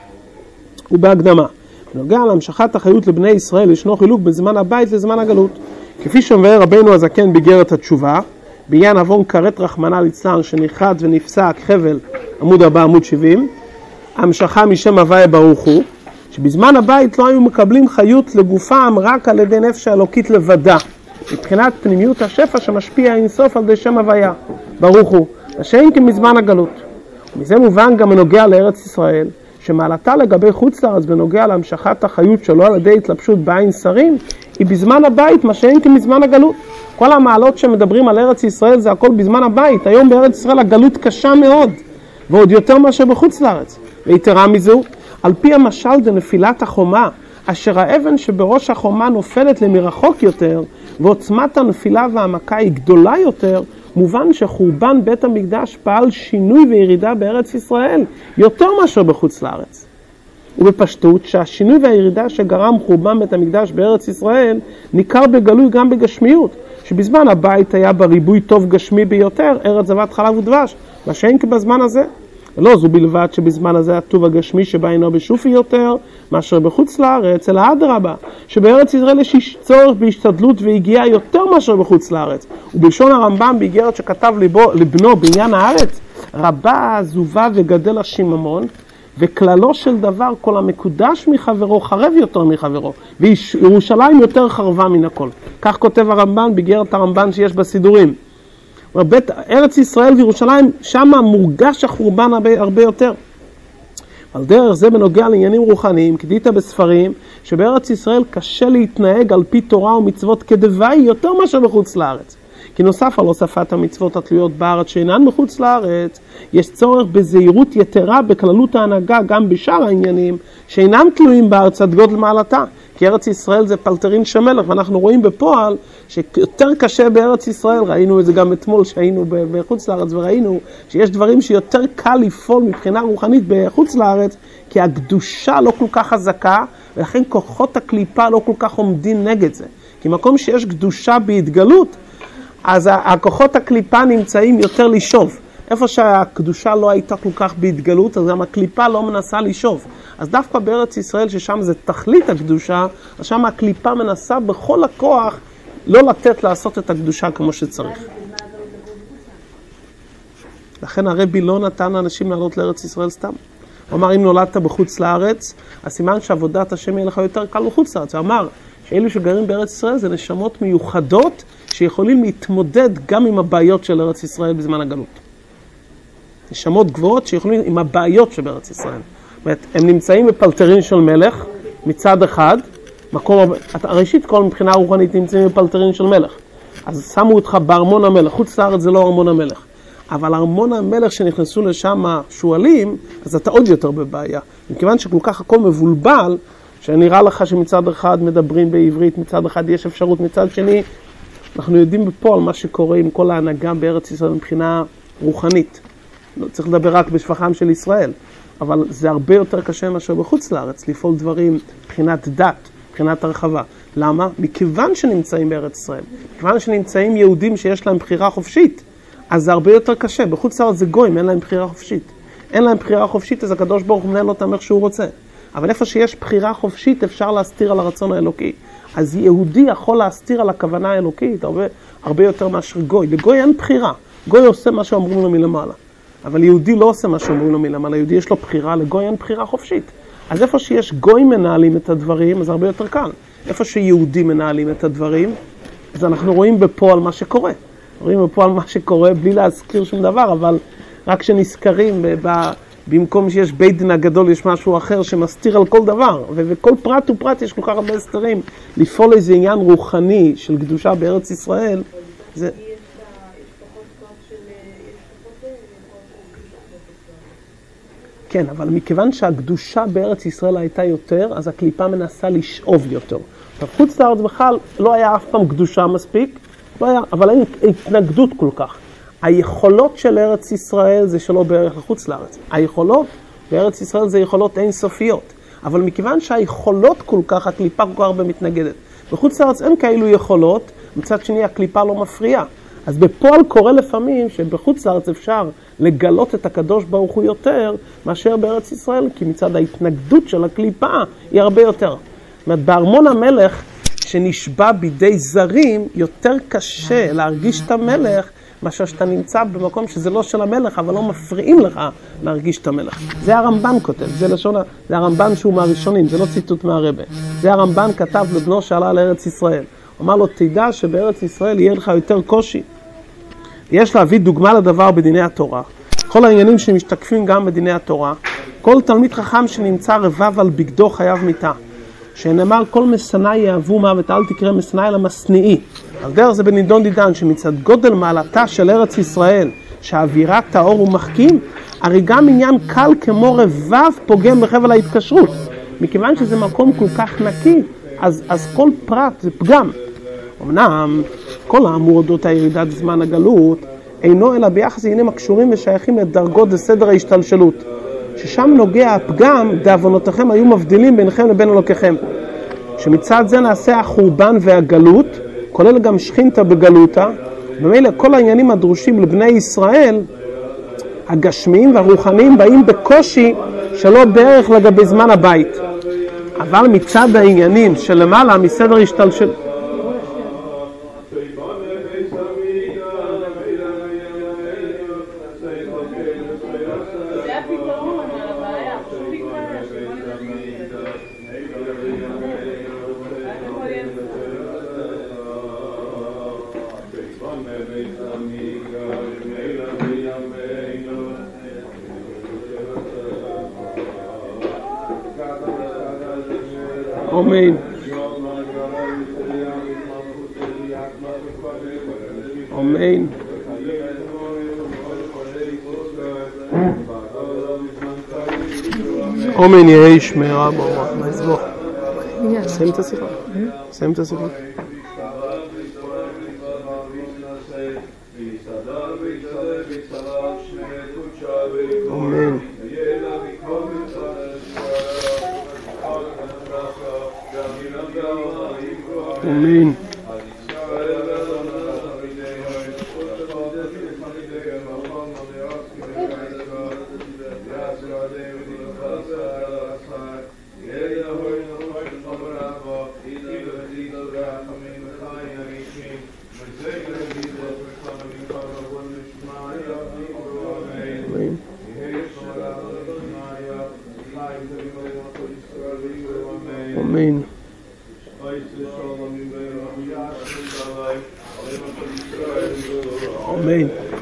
ובהקדמה, בנוגע להמשכת החיות לבני ישראל ישנו חילוק בזמן הבית לזמן הגלות. כפי שמבאר רבינו הזקן באיגרת התשובה, בעניין עוון כרת רחמנא ליצלן שנכרת ונפסק חבל עמוד 4 עמוד 70, המשכה משם הוויה ברוך הוא, שבזמן הבית לא היו מקבלים חיות לגופם רק על ידי נפש האלוקית לבדה, מבחינת פנימיות השפע שמשפיע אינסוף על ידי שם הוויה ברוך הוא, השאין כמזמן הגלות. ומזה מובן גם בנוגע לארץ ישראל, שמעלתה לגבי חוץ לארץ בנוגע להמשכת החיות שלו על ידי התלבשות בעין שרים, היא בזמן הבית מה שאין כמזמן הגלות. כל המעלות שמדברים על ארץ ישראל זה הכל בזמן הבית. היום בארץ ישראל הגלות קשה מאוד, ועוד יותר מאשר בחוץ לארץ. ויתרה מזו, על פי המשל דנפילת החומה, אשר האבן שבראש החומה נופלת למרחוק יותר, ועוצמת הנפילה והמכה היא גדולה יותר, מובן שחורבן בית המקדש פעל שינוי וירידה בארץ ישראל, יותר מאשר בחוץ לארץ. ובפשטות שהשינוי והירידה שגרם חורבן בית המקדש בארץ ישראל, ניכר בגלוי גם בגשמיות, שבזמן הבית היה בריבוי טוב גשמי ביותר, ארץ זבת חלב ודבש, מה שאין כבזמן הזה. ולא זו בלבד שבזמן הזה הטוב הגשמי שבה אינו בשופי יותר, מאשר בחוץ לארץ, אלא אדרבה, שבארץ ישראל יש צורך בהשתדלות והגיעה יותר מאשר בחוץ לארץ. ובלשון הרמב"ם באיגרת שכתב לבנו בעניין הארץ, רבה עזובה וגדל השיממון, וכללו של דבר כל המקודש מחברו חרב יותר מחברו, וירושלים יותר חרבה מן הכל. כך כותב הרמב"ן באיגרת הרמב"ן שיש בסידורים. ארץ ישראל וירושלים, שם מורגש החורבן הרבה יותר. על דרך זה בנוגע לעניינים רוחניים, כדית בספרים, שבארץ ישראל קשה להתנהג על פי תורה ומצוות כדווי יותר מאשר בחוץ לארץ. כי נוסף על הוספת המצוות התלויות בארץ שאינן מחוץ לארץ, יש צורך בזהירות יתרה בכללות ההנהגה גם בשאר העניינים שאינם תלויים בארץ עד גודל מעלתה. כי ארץ ישראל זה פלטרין של מלך, ואנחנו רואים בפועל שיותר קשה בארץ ישראל, ראינו את זה גם אתמול שהיינו בחוץ לארץ וראינו שיש דברים שיותר קל לפעול מבחינה רוחנית בחוץ לארץ, כי הקדושה לא כל כך חזקה, ולכן כוחות הקליפה לא כל כך עומדים נגד זה. כי מקום שיש קדושה בהתגלות, אז הכוחות הקליפה נמצאים יותר לשוב. איפה שהקדושה לא הייתה כל כך בהתגלות, אז גם הקליפה לא מנסה לשוב. אז דווקא בארץ ישראל, ששם זה תכלית הקדושה, אז שם הקליפה מנסה בכל הכוח לא לתת לעשות את הקדושה כמו שצריך. לכן הרבי לא נתן לאנשים לעלות לארץ ישראל סתם. הוא אמר, אם נולדת בחוץ לארץ, הסימן שעבודת השם יהיה לך יותר קל בחוץ לארץ. הוא אמר שאלו שגרים בארץ ישראל זה נשמות מיוחדות שיכולים להתמודד גם עם הבעיות של ארץ ישראל בזמן הגלות. נשמות גבוהות שיכולים עם הבעיות שבארץ ישראל. זאת אומרת, הם נמצאים בפלטרין של מלך מצד אחד, ראשית כל מבחינה רוחנית נמצאים בפלטרין של מלך. אז שמו אותך בארמון המלך, חוץ לארץ זה לא ארמון המלך. אבל ארמון המלך שנכנסו לשם שואלים, אז אתה עוד יותר בבעיה. מכיוון שכל כך הכל מבולבל, שנראה לך שמצד אחד מדברים בעברית, מצד אחד יש אפשרות, מצד שני, אנחנו יודעים בפועל מה שקורה עם כל ההנהגה בארץ ישראל מבחינה רוחנית. לא צריך לדבר רק בשבחם של ישראל, אבל זה הרבה יותר קשה מאשר בחוץ לארץ, לפעול דברים מבחינת דת, מבחינת הרחבה. למה? מכיוון שנמצאים בארץ ישראל, מכיוון שנמצאים יהודים שיש להם בחירה חופשית, אז זה הרבה יותר קשה. בחוץ לארץ זה גויים, אין להם בחירה חופשית. אין להם בחירה חופשית, אז הקדוש ברוך הוא מנהל אותם איך שהוא רוצה. אבל איפה שיש בחירה חופשית, אפשר להסתיר על הרצון האלוקי. אז יהודי יכול להסתיר על הכוונה האלוקית הרבה יותר מאשר גוי. לגוי אין בחירה. גוי עושה מה שאומרים לו מלמעלה. אבל יהודי לא עושה מה שאומרים לו מלמעלה. יהודי יש לו בחירה, לגוי אין בחירה חופשית. אז איפה שיש גוי מנהלים את הדברים, אז הרבה יותר קל. איפה שיהודי מנהלים את הדברים, אז אנחנו רואים בפועל מה שקורה. רואים בפועל מה שקורה בלי להזכיר שום דבר, אבל רק שנזכרים, במקום שיש בית דין הגדול יש משהו אחר שמסתיר על כל דבר, וכל פרט ופרט יש כל כך הרבה הסתרים. לפעול איזה עניין רוחני של קדושה בארץ ישראל, זה... כן, אבל מכיוון שהקדושה בארץ ישראל הייתה יותר, אז הקליפה מנסה לשאוב יותר. חוץ לארץ בכלל לא היה אף פעם קדושה מספיק, לא היה, אבל אין התנגדות כל כך. היכולות של ארץ ישראל זה שלא בערך לחוץ לארץ. היכולות בארץ ישראל זה יכולות אינסופיות. אבל מכיוון שהיכולות כל כך, הקליפה כל כך הרבה מתנגדת. בחוץ לארץ אין כאלו יכולות, מצד שני הקליפה לא מפריעה. אז בפועל קורה לפעמים שבחוץ לארץ אפשר לגלות את הקדוש ברוך הוא יותר מאשר בארץ ישראל, כי מצד ההתנגדות של הקליפה היא הרבה יותר. זאת אומרת, בארמון המלך שנשבע בידי זרים, יותר קשה להרגיש את המלך מאשר שאתה נמצא במקום שזה לא של המלך, אבל לא מפריעים לך להרגיש את המלך. זה הרמב"ן כותב, זה הרמב"ן שהוא מהראשונים, זה לא ציטוט מהרבה. זה הרמב"ן כתב לבנו שעלה לארץ ישראל. הוא אמר לו, תדע שבארץ ישראל יהיה לך יותר קושי. יש להביא דוגמה לדבר בדיני התורה. כל העניינים שמשתקפים גם בדיני התורה. כל תלמיד חכם שנמצא רבב על בגדו חייב מיתה. שנאמר, כל משנאי יאהבו מוות, אל תקרא משנאי אלא משניאי. על דרך זה בנידון דידן, שמצד גודל מעלתה של ארץ ישראל, שהאווירה טהור ומחכים, הרי גם עניין קל כמו רבב פוגם בחבל ההתקשרות. מכיוון שזה מקום כל כך נקי, אז כל פרט זה פגם. אמנם, כל האמורדות הירידת זמן הגלות, אינו אלא ביחס לעניינים הקשורים ושייכים לדרגות וסדר ההשתלשלות. ששם נוגע הפגם, דאבונותיכם היו מבדילים ביניכם לבין אלוקיכם. שמצד זה נעשה החורבן והגלות, כולל גם שכינתה בגלותה, במילא כל העניינים הדרושים לבני ישראל, הגשמיים והרוחניים באים בקושי שלא בערך לגבי זמן הבית. אבל מצד העניינים שלמעלה מסדר השתלשלות, אמן. אמן. אמן יהי שמרה ברוך. מה יסבור? סיים את השיחה. סיים את השיחה. אמן. אמן. אמן. אמן.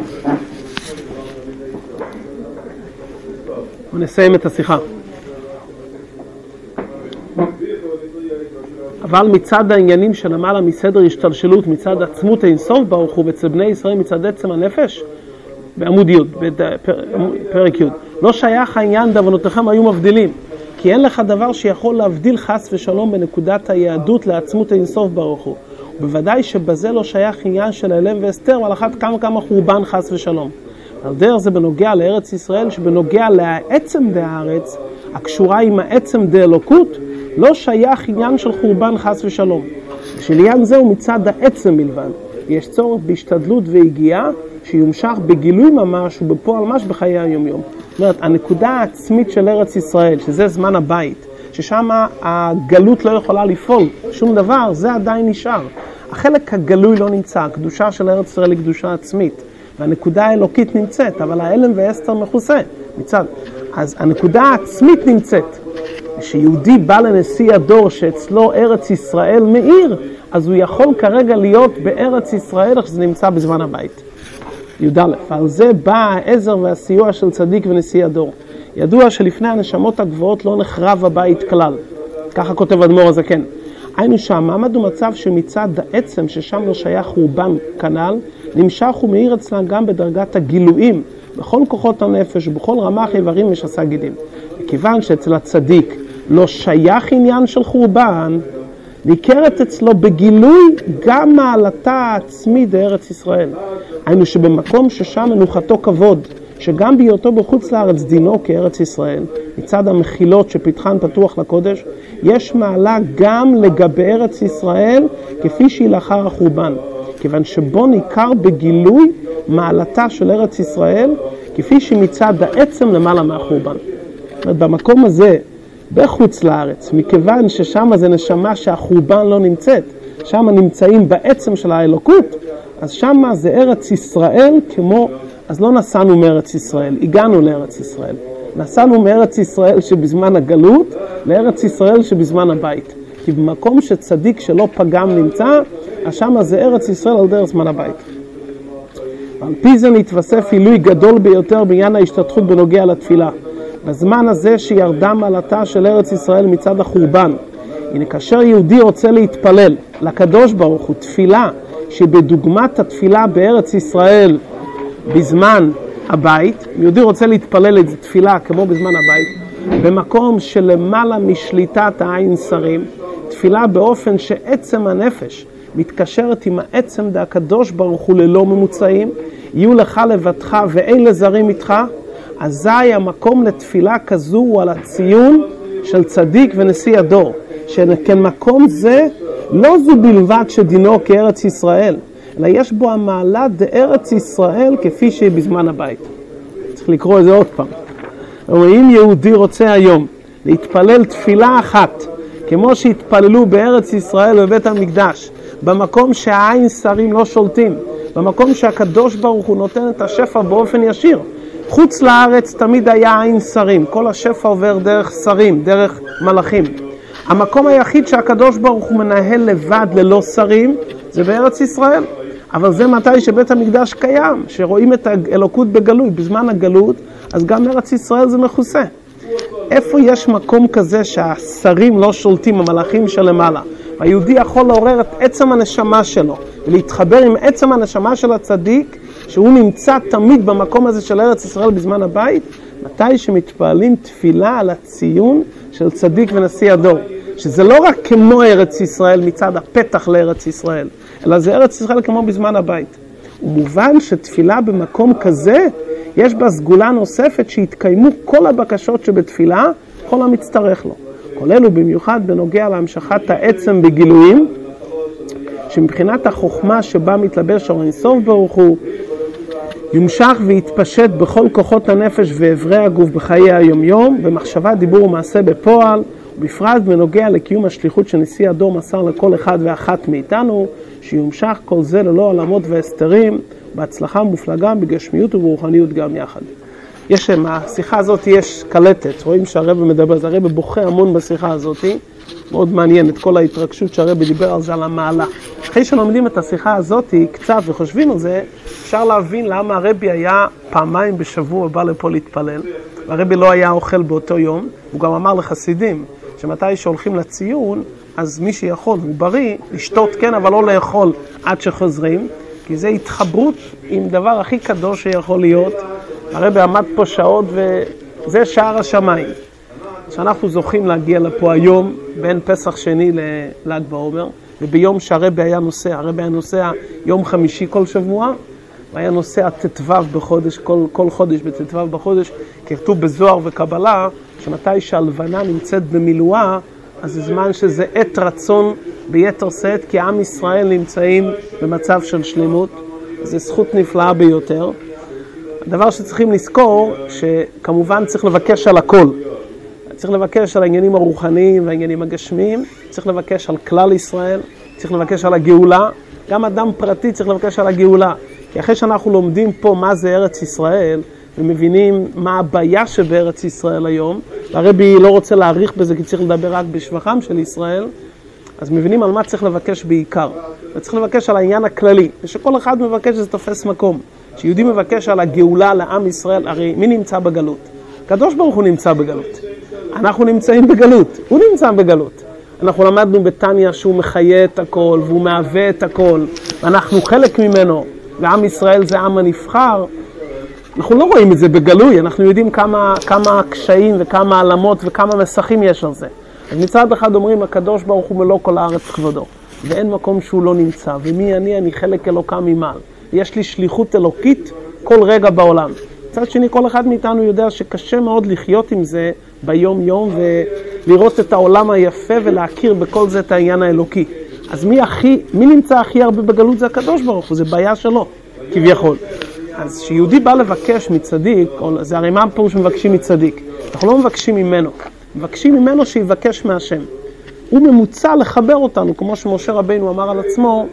ונסיים את השיחה. אבל מצד העניינים שלמעלה מסדר השתלשלות, מצד עצמות האינסוף ברוך הוא אצל בני ישראל מצד עצם הנפש, בעמוד י', פרק י', לא שייך העניין דאבונותיכם היו מבדילים, כי אין לך דבר שיכול להבדיל חס ושלום בנקודת היהדות לעצמות האינסוף ברוך הוא. ובוודאי שבזה לא שייך עניין של הלם והסתר, ועל אחת כמה חורבן חס ושלום. על דרך זה בנוגע לארץ ישראל, שבנוגע לעצם דהארץ, הקשורה עם העצם דאלוקות, לא שייך עניין של חורבן חס ושלום. ושעניין זהו מצד העצם מלבד. יש צורך בהשתדלות והגיעה, שיומשך בגילוי ממש ובפועל ממש בחיי היום-יום. זאת אומרת, הנקודה העצמית של ארץ ישראל, שזה זמן הבית, ששם הגלות לא יכולה לפעול, שום דבר, זה עדיין נשאר. החלק הגלוי לא נמצא, הקדושה של ארץ ישראל היא קדושה עצמית, והנקודה האלוקית נמצאת, אבל האלם והסתר מכוסה מצד. אז הנקודה העצמית נמצאת. כשיהודי בא לנשיא הדור שאצלו ארץ ישראל מאיר, אז הוא יכול כרגע להיות בארץ ישראל, איך שזה נמצא בזמן הבית. י"א, על זה בא העזר והסיוע של צדיק ונשיא הדור. ידוע שלפני הנשמות הגבוהות לא נחרב הבית כלל. ככה כותב אדמו"ר הזקן. היינו שהמעמד הוא מצב שמצד העצם ששם לא שייך חורבן כנ"ל, נמשך ומאיר אצלם גם בדרגת הגילויים, בכל כוחות הנפש ובכל רמ"ח איברים ושס"ה גידים. מכיוון שאצל הצדיק לא שייך עניין של חורבן, ניכרת אצלו בגילוי גם מעלתה העצמית בארץ ישראל. היינו שבמקום ששם מנוחתו כבוד, שגם בהיותו בחוץ לארץ דינו כארץ ישראל, מצד המחילות שפתחן פתוח לקודש, יש מעלה גם לגבי ארץ ישראל כפי שהיא לאחר החורבן. כיוון שבו ניכר בגילוי מעלתה של ארץ ישראל כפי שמצד העצם למעלה מהחורבן. במקום הזה, בחוץ לארץ, מכיוון ששם זה נשמה שהחורבן לא נמצאת, שם נמצאים בעצם של האלוקות, אז שם זה ארץ ישראל כמו, אז לא נסענו מארץ ישראל, הגענו לארץ ישראל. נסענו מארץ ישראל שבזמן הגלות לארץ ישראל שבזמן הבית. כי במקום שצדיק שלא פגם נמצא, אז שם זה ארץ ישראל על דרך זמן הבית. על פי זה נתווסף עילוי גדול ביותר בעניין ההשתתפות בנוגע לתפילה. בזמן הזה שירדה מעלתה של ארץ ישראל מצד החורבן. הנה כאשר יהודי רוצה להתפלל לקדוש ברוך הוא תפילה שבדוגמת התפילה בארץ ישראל בזמן הבית, יהודי רוצה להתפלל את תפילה כמו בזמן הבית, במקום שלמעלה משליטת העין שרים, תפילה באופן שעצם הנפש מתקשרת עם העצם דה הקדוש ברוך הוא ללא ממוצעים, יהיו לך לבדך ואין לזרים איתך, אזי המקום לתפילה כזו הוא על הציון של צדיק ונשיא הדור, שכן מקום זה לא זו בלבד שדינו כארץ ישראל, אלא יש בו המעלה דארץ ישראל כפי שהיא בזמן הבית. צריך לקרוא את זה עוד פעם. אם יהודי רוצה היום להתפלל תפילה אחת, כמו שהתפללו בארץ ישראל בבית המקדש, במקום שהעין שרים לא שולטים, במקום שהקדוש ברוך הוא נותן את השפע באופן ישיר. חוץ לארץ תמיד היה עין שרים, כל השפע עובר דרך שרים, דרך מלאכים. המקום היחיד שהקדוש ברוך הוא מנהל לבד ללא שרים, זה בארץ ישראל. אבל זה מתי שבית המקדש קיים, שרואים את האלוקות בגלוי. בזמן הגלות, אז גם ארץ ישראל זה מכוסה. איפה יש מקום כזה שהשרים לא שולטים, המלאכים שלמעלה, והיהודי יכול לעורר את עצם הנשמה שלו, ולהתחבר עם עצם הנשמה של הצדיק, שהוא נמצא תמיד במקום הזה של ארץ ישראל בזמן הבית, מתי שמתפעלים תפילה על הציון של צדיק ונשיא הדור. שזה לא רק כמו ארץ ישראל מצד הפתח לארץ ישראל, אלא זה ארץ ישראל כמו בזמן הבית. ומובן שתפילה במקום כזה, יש בה סגולה נוספת שהתקיימו כל הבקשות שבתפילה, כל המצטרך לו. כוללו במיוחד בנוגע להמשכת העצם בגילויים, שמבחינת החוכמה שבה מתלבש אור אינסוף ברוך הוא, ימשך ויתפשט בכל כוחות הנפש ואיברי הגוף בחיי היומיום, במחשבה, דיבור ומעשה בפועל, ובפרט בנוגע לקיום השליחות שנשיא הדור מסר לכל אחד ואחת מאיתנו, שיומשך כל זה ללא עלמות והסתרים, בהצלחה מופלגה, בגשמיות וברוחניות גם יחד. השיחה הזאת יש קלטת, רואים שהרבא מדבר, זה הרבא בוכה המון בשיחה הזאת, מאוד מעניין את כל ההתרגשות שהרבא דיבר על זה, על המעלה. אחרי שלומדים את השיחה הזאת קצת וחושבים על זה, אפשר להבין למה הרבא היה פעמיים בשבוע בא לפה להתפלל, והרבא לא היה אוכל באותו יום, הוא גם אמר לחסידים, שמתי שהולכים לציון, אז מי שיכול, הוא בריא, לשתות כן, אבל לא לאכול עד שחוזרים, כי זה התחברות עם דבר הכי קדוש שיכול להיות. הרבא עמד פה שעות וזה שער השמיים. שאנחנו זוכים להגיע לפה היום, בין פסח שני לל"ג בעומר, וביום שהרבא היה נוסע, הרבא היה נוסע יום חמישי כל שבוע, והיה נוסע ט"ו בחודש, כל חודש בט"ו בחודש, כתוב בזוהר וקבלה, שמתי שהלבנה נמצאת במילואה, אז זה זמן שזה עת רצון ביתר שאת, כי עם ישראל נמצאים במצב של שלמות, זו זכות נפלאה ביותר. הדבר שצריכים לזכור, שכמובן צריך לבקש על הכל. צריך לבקש על העניינים הרוחניים והעניינים הגשמיים, צריך לבקש על כלל ישראל, צריך לבקש על הגאולה, גם אדם פרטי צריך לבקש על הגאולה. כי אחרי שאנחנו לומדים פה מה זה ארץ ישראל, ומבינים מה הבעיה שבארץ ישראל היום, והרבי לא רוצה להאריך בזה כי צריך לדבר רק בשבחם של ישראל, אז מבינים על מה צריך לבקש בעיקר. וצריך לבקש על העניין הכללי, ושכל אחד מבקש שזה תופס מקום. שיהודי מבקש על הגאולה לעם ישראל, הרי מי נמצא בגלות? הקדוש ברוך הוא נמצא בגלות. אנחנו נמצאים בגלות, הוא נמצא בגלות. אנחנו למדנו בתניא שהוא מחיה את הכל, והוא מהווה את הכל, ואנחנו חלק ממנו, ועם ישראל זה עם הנבחר. אנחנו לא רואים את זה בגלוי, אנחנו יודעים כמה קשיים וכמה עלמות וכמה מסכים יש על זה. אז מצד אחד אומרים, הקדוש ברוך הוא מלוא כל הארץ כבודו, ואין מקום שהוא לא נמצא, ומי אני חלק אלוקה ממעל. יש לי שליחות אלוקית כל רגע בעולם. מצד שני, כל אחד מאיתנו יודע שקשה מאוד לחיות עם זה ביום יום, ולראות את העולם היפה ולהכיר בכל זה את העניין האלוקי. אז מי נמצא הכי הרבה בגלות? זה הקדוש ברוך הוא, זה בעיה שלו, כביכול. אז שיהודי בא לבקש מצדיק, זה הרי מה הפירוש מבקשים מצדיק? אנחנו לא מבקשים ממנו, מבקשים ממנו שיבקש מהשם. הוא ממוצע לחבר אותנו, כמו שמשה רבינו אמר על עצמו,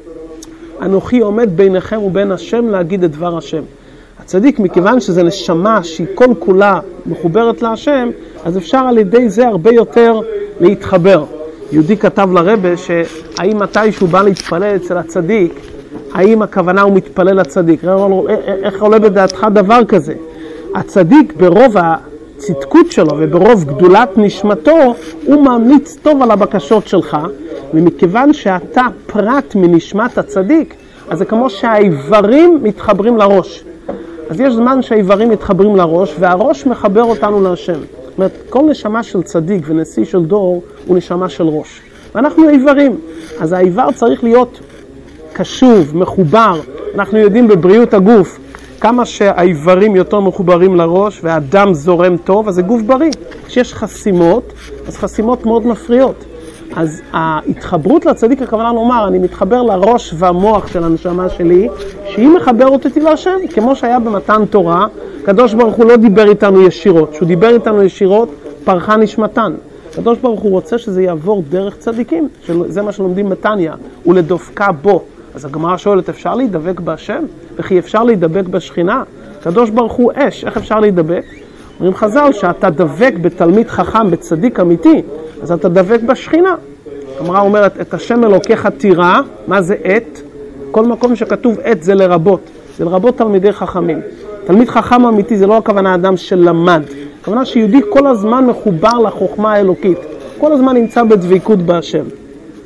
אנוכי עומד ביניכם ובין השם להגיד את דבר השם. הצדיק, מכיוון שזה נשמה שהיא כל כולה מחוברת להשם, אז אפשר על ידי זה הרבה יותר להתחבר. יהודי כתב לרבא שהאם מתי שהוא בא להתפלל אצל הצדיק, האם הכוונה הוא מתפלל לצדיק? איך עולה בדעתך דבר כזה? הצדיק ברוב הצדקות שלו וברוב גדולת נשמתו, הוא ממליץ טוב על הבקשות שלך, ומכיוון שאתה פרט מנשמת הצדיק, אז זה כמו שהאיברים מתחברים לראש. אז יש זמן שהאיברים מתחברים לראש, והראש מחבר אותנו להשם. זאת אומרת, כל נשמה של צדיק ונשיא של דור הוא נשמה של ראש. ואנחנו האיברים. אז האיבר צריך להיות קשוב, מחובר. אנחנו יודעים בבריאות הגוף, כמה שהאיברים יותר מחוברים לראש והדם זורם טוב, אז זה גוף בריא. כשיש חסימות, אז חסימות מאוד מפריעות. אז ההתחברות לצדיק הכוונה לומר, אני מתחבר לראש והמוח של הנשמה שלי, שהיא מחברת אותי להשם, כמו שהיה במתן תורה, הקדוש ברוך הוא לא דיבר איתנו ישירות, שהוא דיבר איתנו ישירות, פרחה נשמתן. הקדוש ברוך הוא רוצה שזה יעבור דרך צדיקים, זה מה שלומדים בתניא, ולדופקה בו. אז הגמרא שואלת, אפשר להידבק בהשם? וכי אפשר להידבק בשכינה? הקדוש ברוך הוא אש, איך אפשר להידבק? אומרים חז"ל שאתה דבק בתלמיד חכם, בצדיק אמיתי, אז אתה דבק בשכינה. הגמרא אומרת, את השם אלוקיך תירא, מה זה עת? כל מקום שכתוב עת זה לרבות, זה לרבות תלמידי חכמים. תלמיד חכם אמיתי זה לא הכוונה אדם שלמד, הכוונה שיהודי כל הזמן מחובר לחוכמה האלוקית, כל הזמן נמצא בדביקות בהשם.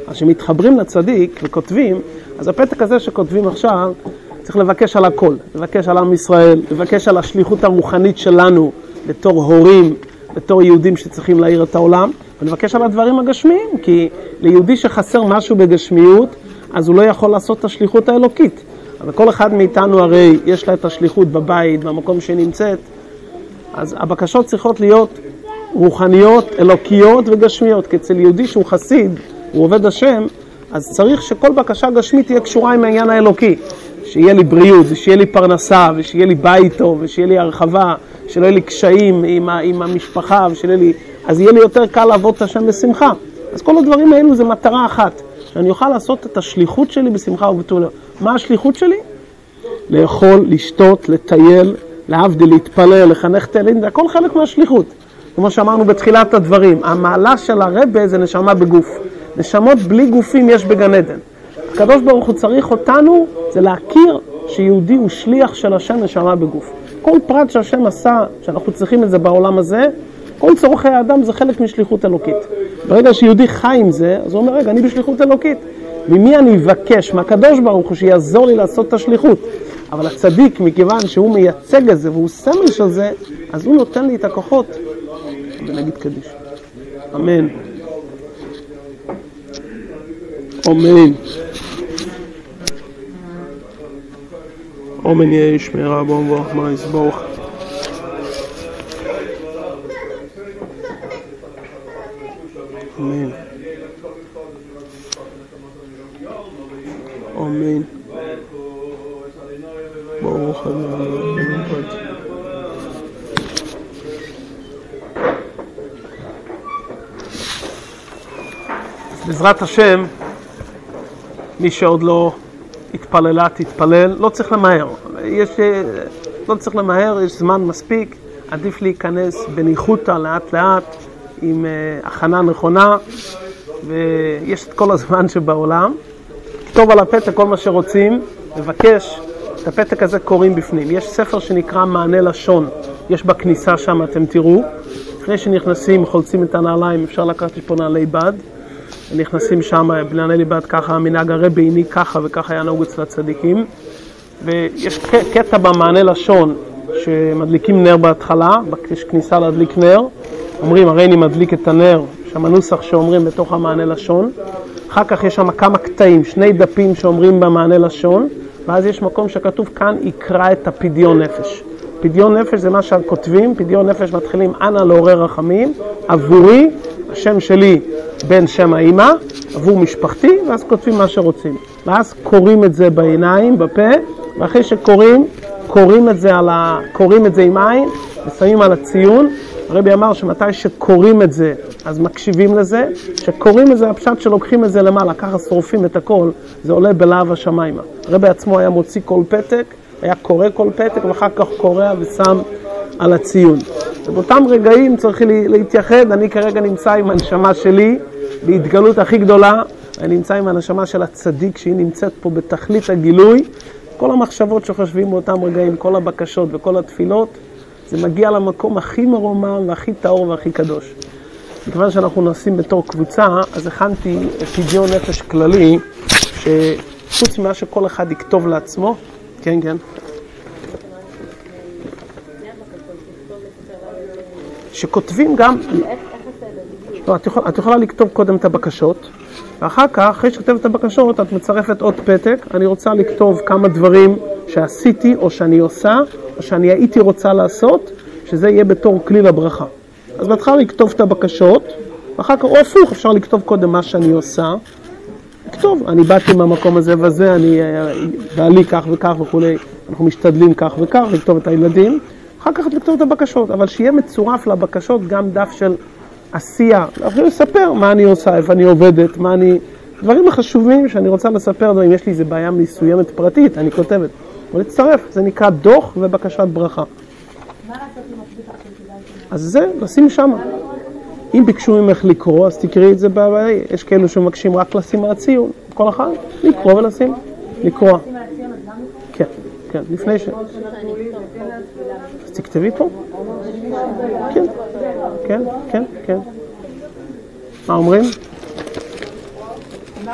אז כשמתחברים לצדיק וכותבים, אז הפתק הזה שכותבים עכשיו, צריך לבקש על הכל. לבקש על עם ישראל, לבקש על השליחות הרוחנית שלנו, בתור הורים, בתור יהודים שצריכים להאיר את העולם, ולבקש על הדברים הגשמיים, כי ליהודי שחסר משהו בגשמיות, אז הוא לא יכול לעשות את השליחות האלוקית. אבל כל אחד מאיתנו הרי יש לה את השליחות בבית, במקום שנמצאת, אז הבקשות צריכות להיות רוחניות, אלוקיות וגשמיות, כי אצל יהודי שהוא חסיד, הוא עובד השם, אז צריך שכל בקשה גשמית תהיה קשורה עם העניין האלוקי. שיהיה לי בריאות, ושיהיה לי פרנסה, ושיהיה לי בית טוב, ושיהיה לי הרחבה, שלא יהיה לי קשיים עם המשפחה, אז יהיה לי יותר קל לעבוד את השם בשמחה. אז כל הדברים האלו זה מטרה אחת, שאני אוכל לעשות את השליחות שלי בשמחה ובתול. מה השליחות שלי? לאכול, לשתות, לטייל, להבדיל, להתפלל, לחנך תהילים, זה הכל חלק מהשליחות. כמו שאמרנו בתחילת הדברים, המעלה של הרבה זה נשמה בגוף. נשמות בלי גופים יש בגן עדן. הקדוש ברוך הוא צריך אותנו, זה להכיר שיהודי הוא שליח של השם נשמה בגוף. כל פרט שהשם עשה, שאנחנו צריכים את זה בעולם הזה, כל צורכי האדם זה חלק משליחות אלוקית. ברגע שיהודי חי עם זה, אז הוא אומר, רגע, אני בשליחות אלוקית. ממי אני אבקש? מהקדוש ברוך הוא שיעזור לי לעשות את השליחות. אבל הצדיק, מכיוון שהוא מייצג את זה והוא סמל של זה, אז הוא נותן לי את הכוחות. ונגיד קדיש. אמן. אמן. אמן יהיה שמרה בום בו, מה יסבוך. אמן. אמן. ברוך אמן. בעזרת השם, מי שעוד לא התפללה, תתפלל, לא צריך למהר. לא צריך למהר, יש זמן מספיק, עדיף להיכנס בניחותא לאט לאט, עם הכנה נכונה, ויש את כל הזמן שבעולם. כתוב על הפתק כל מה שרוצים, לבקש, את הפתק הזה קוראים בפנים. יש ספר שנקרא מענה לשון, יש בכניסה שם, אתם תראו. לפני שנכנסים, חולצים את הנעליים, אפשר לקחת פה נעלי בד. נכנסים שם, בנעלי בד ככה, המנהג הרבי עיני ככה וככה היה נהוג אצל הצדיקים. ויש קטע במענה לשון, שמדליקים נר בהתחלה, יש כניסה להדליק נר. אומרים, הרי אני מדליק את הנר, שם הנוסח שאומרים בתוך המענה לשון. אחר כך יש שם כמה קטעים, 2 דפים שאומרים במענה לשון, ואז יש מקום שכתוב כאן יקרא את הפדיון נפש. פדיון נפש זה מה שכותבים, פדיון נפש מתחילים אנא לעורר רחמים, עבורי, השם שלי בן שם האמא, עבור משפחתי, ואז כותבים מה שרוצים. ואז קוראים את זה בעיניים, בפה, ואחרי שקוראים, קוראים את זה עם עין, ושמים על הציון. הרבי אמר שמתי שקוראים את זה, אז מקשיבים לזה, שקוראים את זה, הפשט שלוקחים את זה למעלה, ככה שורפים את הכל, זה עולה בלהב השמיימה. הרבי עצמו היה מוציא כל פתק, היה קורא כל פתק, ואחר כך קורא ושם על הציון. ובאותם רגעים צריך להתייחד, אני כרגע נמצא עם הנשמה שלי, בהתגלות הכי גדולה, אני נמצא עם הנשמה של הצדיק, שהיא נמצאת פה בתכלית הגילוי, כל המחשבות שחושבים באותם רגעים, כל הבקשות וכל התפילות, זה מגיע למקום הכי מרומם והכי טהור והכי קדוש. מכיוון שאנחנו נעשים בתור קבוצה, אז הכנתי פדיון נפש כללי, שחוץ ממה שכל אחד יכתוב לעצמו, כן, כן. שכותבים גם, את יכולה לכתוב קודם את הבקשות, ואחר כך, אחרי שכתבת את הבקשות, את מצרפת עוד פתק, אני רוצה לכתוב כמה דברים שעשיתי, או שאני עושה, או שאני הייתי רוצה לעשות, שזה יהיה בתור כלי לברכה. אז בהתחלה לכתוב את הבקשות, ואחר כך, או הפוך, אפשר לכתוב קודם מה שאני עושה, לכתוב, אני באתי מהמקום הזה וזה, אני בעלי כך וכך וכו', אנחנו משתדלים כך וכך, לכתוב את הילדים, אחר כך לכתוב את הבקשות, אבל שיהיה מצורף לבקשות גם דף של עשייה, אפילו לספר מה אני עושה, איפה אני עובדת, דברים החשובים שאני רוצה לספר, אם יש לי איזו בעיה מסוימת פרטית, אני כותבת, אבל להצטרף, זה נקרא דוח ובקשת ברכה. מה לעשות עם הפתיחה של כדאי? אז זה, לשים שם. אם ביקשו ממך לקרוא, אז תקראי את זה בבעיה. יש כאלו שמבקשים רק לשים על הציון. כל אחד, לקרוא ולשים. לקרוא. כן, כן, לפני ש... אז תכתבי פה. כן, כן, כן, כן. מה אומרים?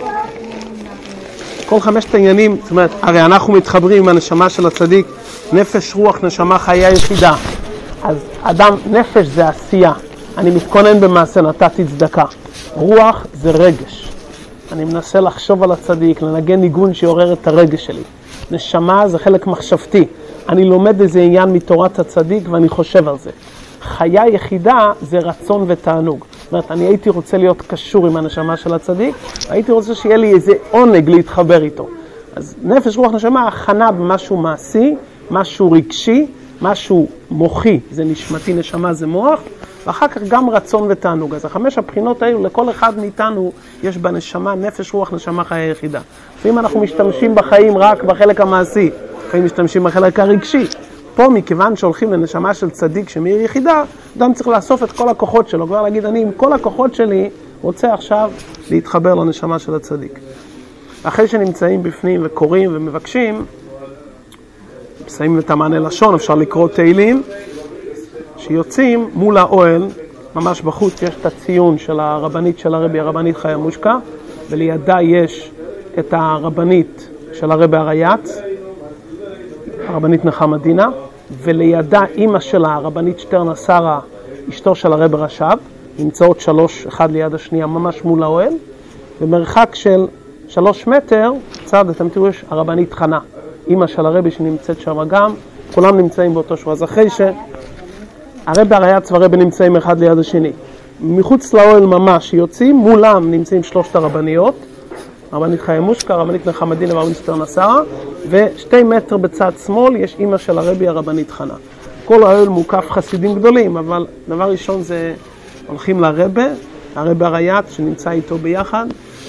כל חמשת העניינים, זאת אומרת, הרי אנחנו מתחברים עם הנשמה של הצדיק, נפש, רוח, נשמה, חיה יחידה. אז אדם, נפש זה עשייה. אני מתכונן במעשה, נתתי צדקה. רוח זה רגש. אני מנסה לחשוב על הצדיק, לנגן ניגון שיעורר את הרגש שלי. נשמה זה חלק מחשבתי. אני לומד איזה עניין מתורת הצדיק ואני חושב על זה. חיה יחידה זה רצון ותענוג. זאת אומרת, אני הייתי רוצה להיות קשור עם הנשמה של הצדיק, והייתי רוצה שיהיה לי איזה עונג להתחבר איתו. אז נפש, רוח, נשמה, הכנה במשהו מעשי, משהו רגשי, משהו מוחי, זה נשמתי, נשמה זה מוח, ואחר כך גם רצון ותענוג. אז החמש הבחינות האלו, לכל אחד מאיתנו יש בנשמה נפש, רוח, נשמה, חיה יחידה. ואם אנחנו משתמשים בחיים רק בחלק המעשי, לפעמים משתמשים בחלק הרגשי, פה מכיוון שהולכים לנשמה של צדיק שמאיר יחידה, אדם צריך לאסוף את כל הכוחות שלו, כבר להגיד, אני עם כל הכוחות שלי רוצה עכשיו להתחבר לנשמה של הצדיק. אחרי שנמצאים בפנים וקוראים ומבקשים, מסיימים את המענה לשון, אפשר לקרוא תהילים, שיוצאים מול האוהל, ממש בחוץ יש את הציון של הרבנית של הרבי, הרבנית חיה מושקה, ולידה יש את הרבנית של הרבי הרייץ, הרבנית נחמה דינה, ולידה אימא שלה, הרבנית שטרנה שרה, אשתו של הרב רש"ב, נמצאות שלוש, אחד ליד השנייה, ממש מול האוהל, במרחק של 3 מטר, צד, אתם תראו, יש הרבנית חנה, אימא של הרבי שנמצאת שם גם, כולם נמצאים באותו שורה. אז אחרי שהרב הרייץ והרבי נמצאים אחד ליד השני, מחוץ לאוהל ממש יוצאים, מולם נמצאים 3 הרבניות, הרבנית חיה מושקה, הרבנית נחמה דינה והרבנית שטרנה שרה, ו2 מטר בצד שמאל יש אימא של הרבי, הרבנית חנה. כל האוהל מוקף חסידים גדולים, אבל דבר ראשון זה הולכים לרבי, הרבי הרייץ שנמצא איתו ביחד,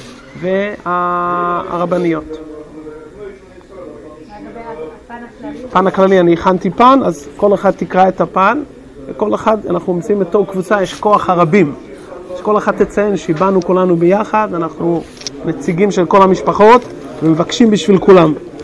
והרבניות. פן הכללי, אני הכנתי פן, אז כל אחד תקרא את הפן, וכל אחד, אנחנו ממצאים בתור קבוצה, יש כוח הרבים. שכל אחד תציין שבאנו כולנו ביחד, אנחנו נציגים של כל המשפחות, ומבקשים בשביל כולם.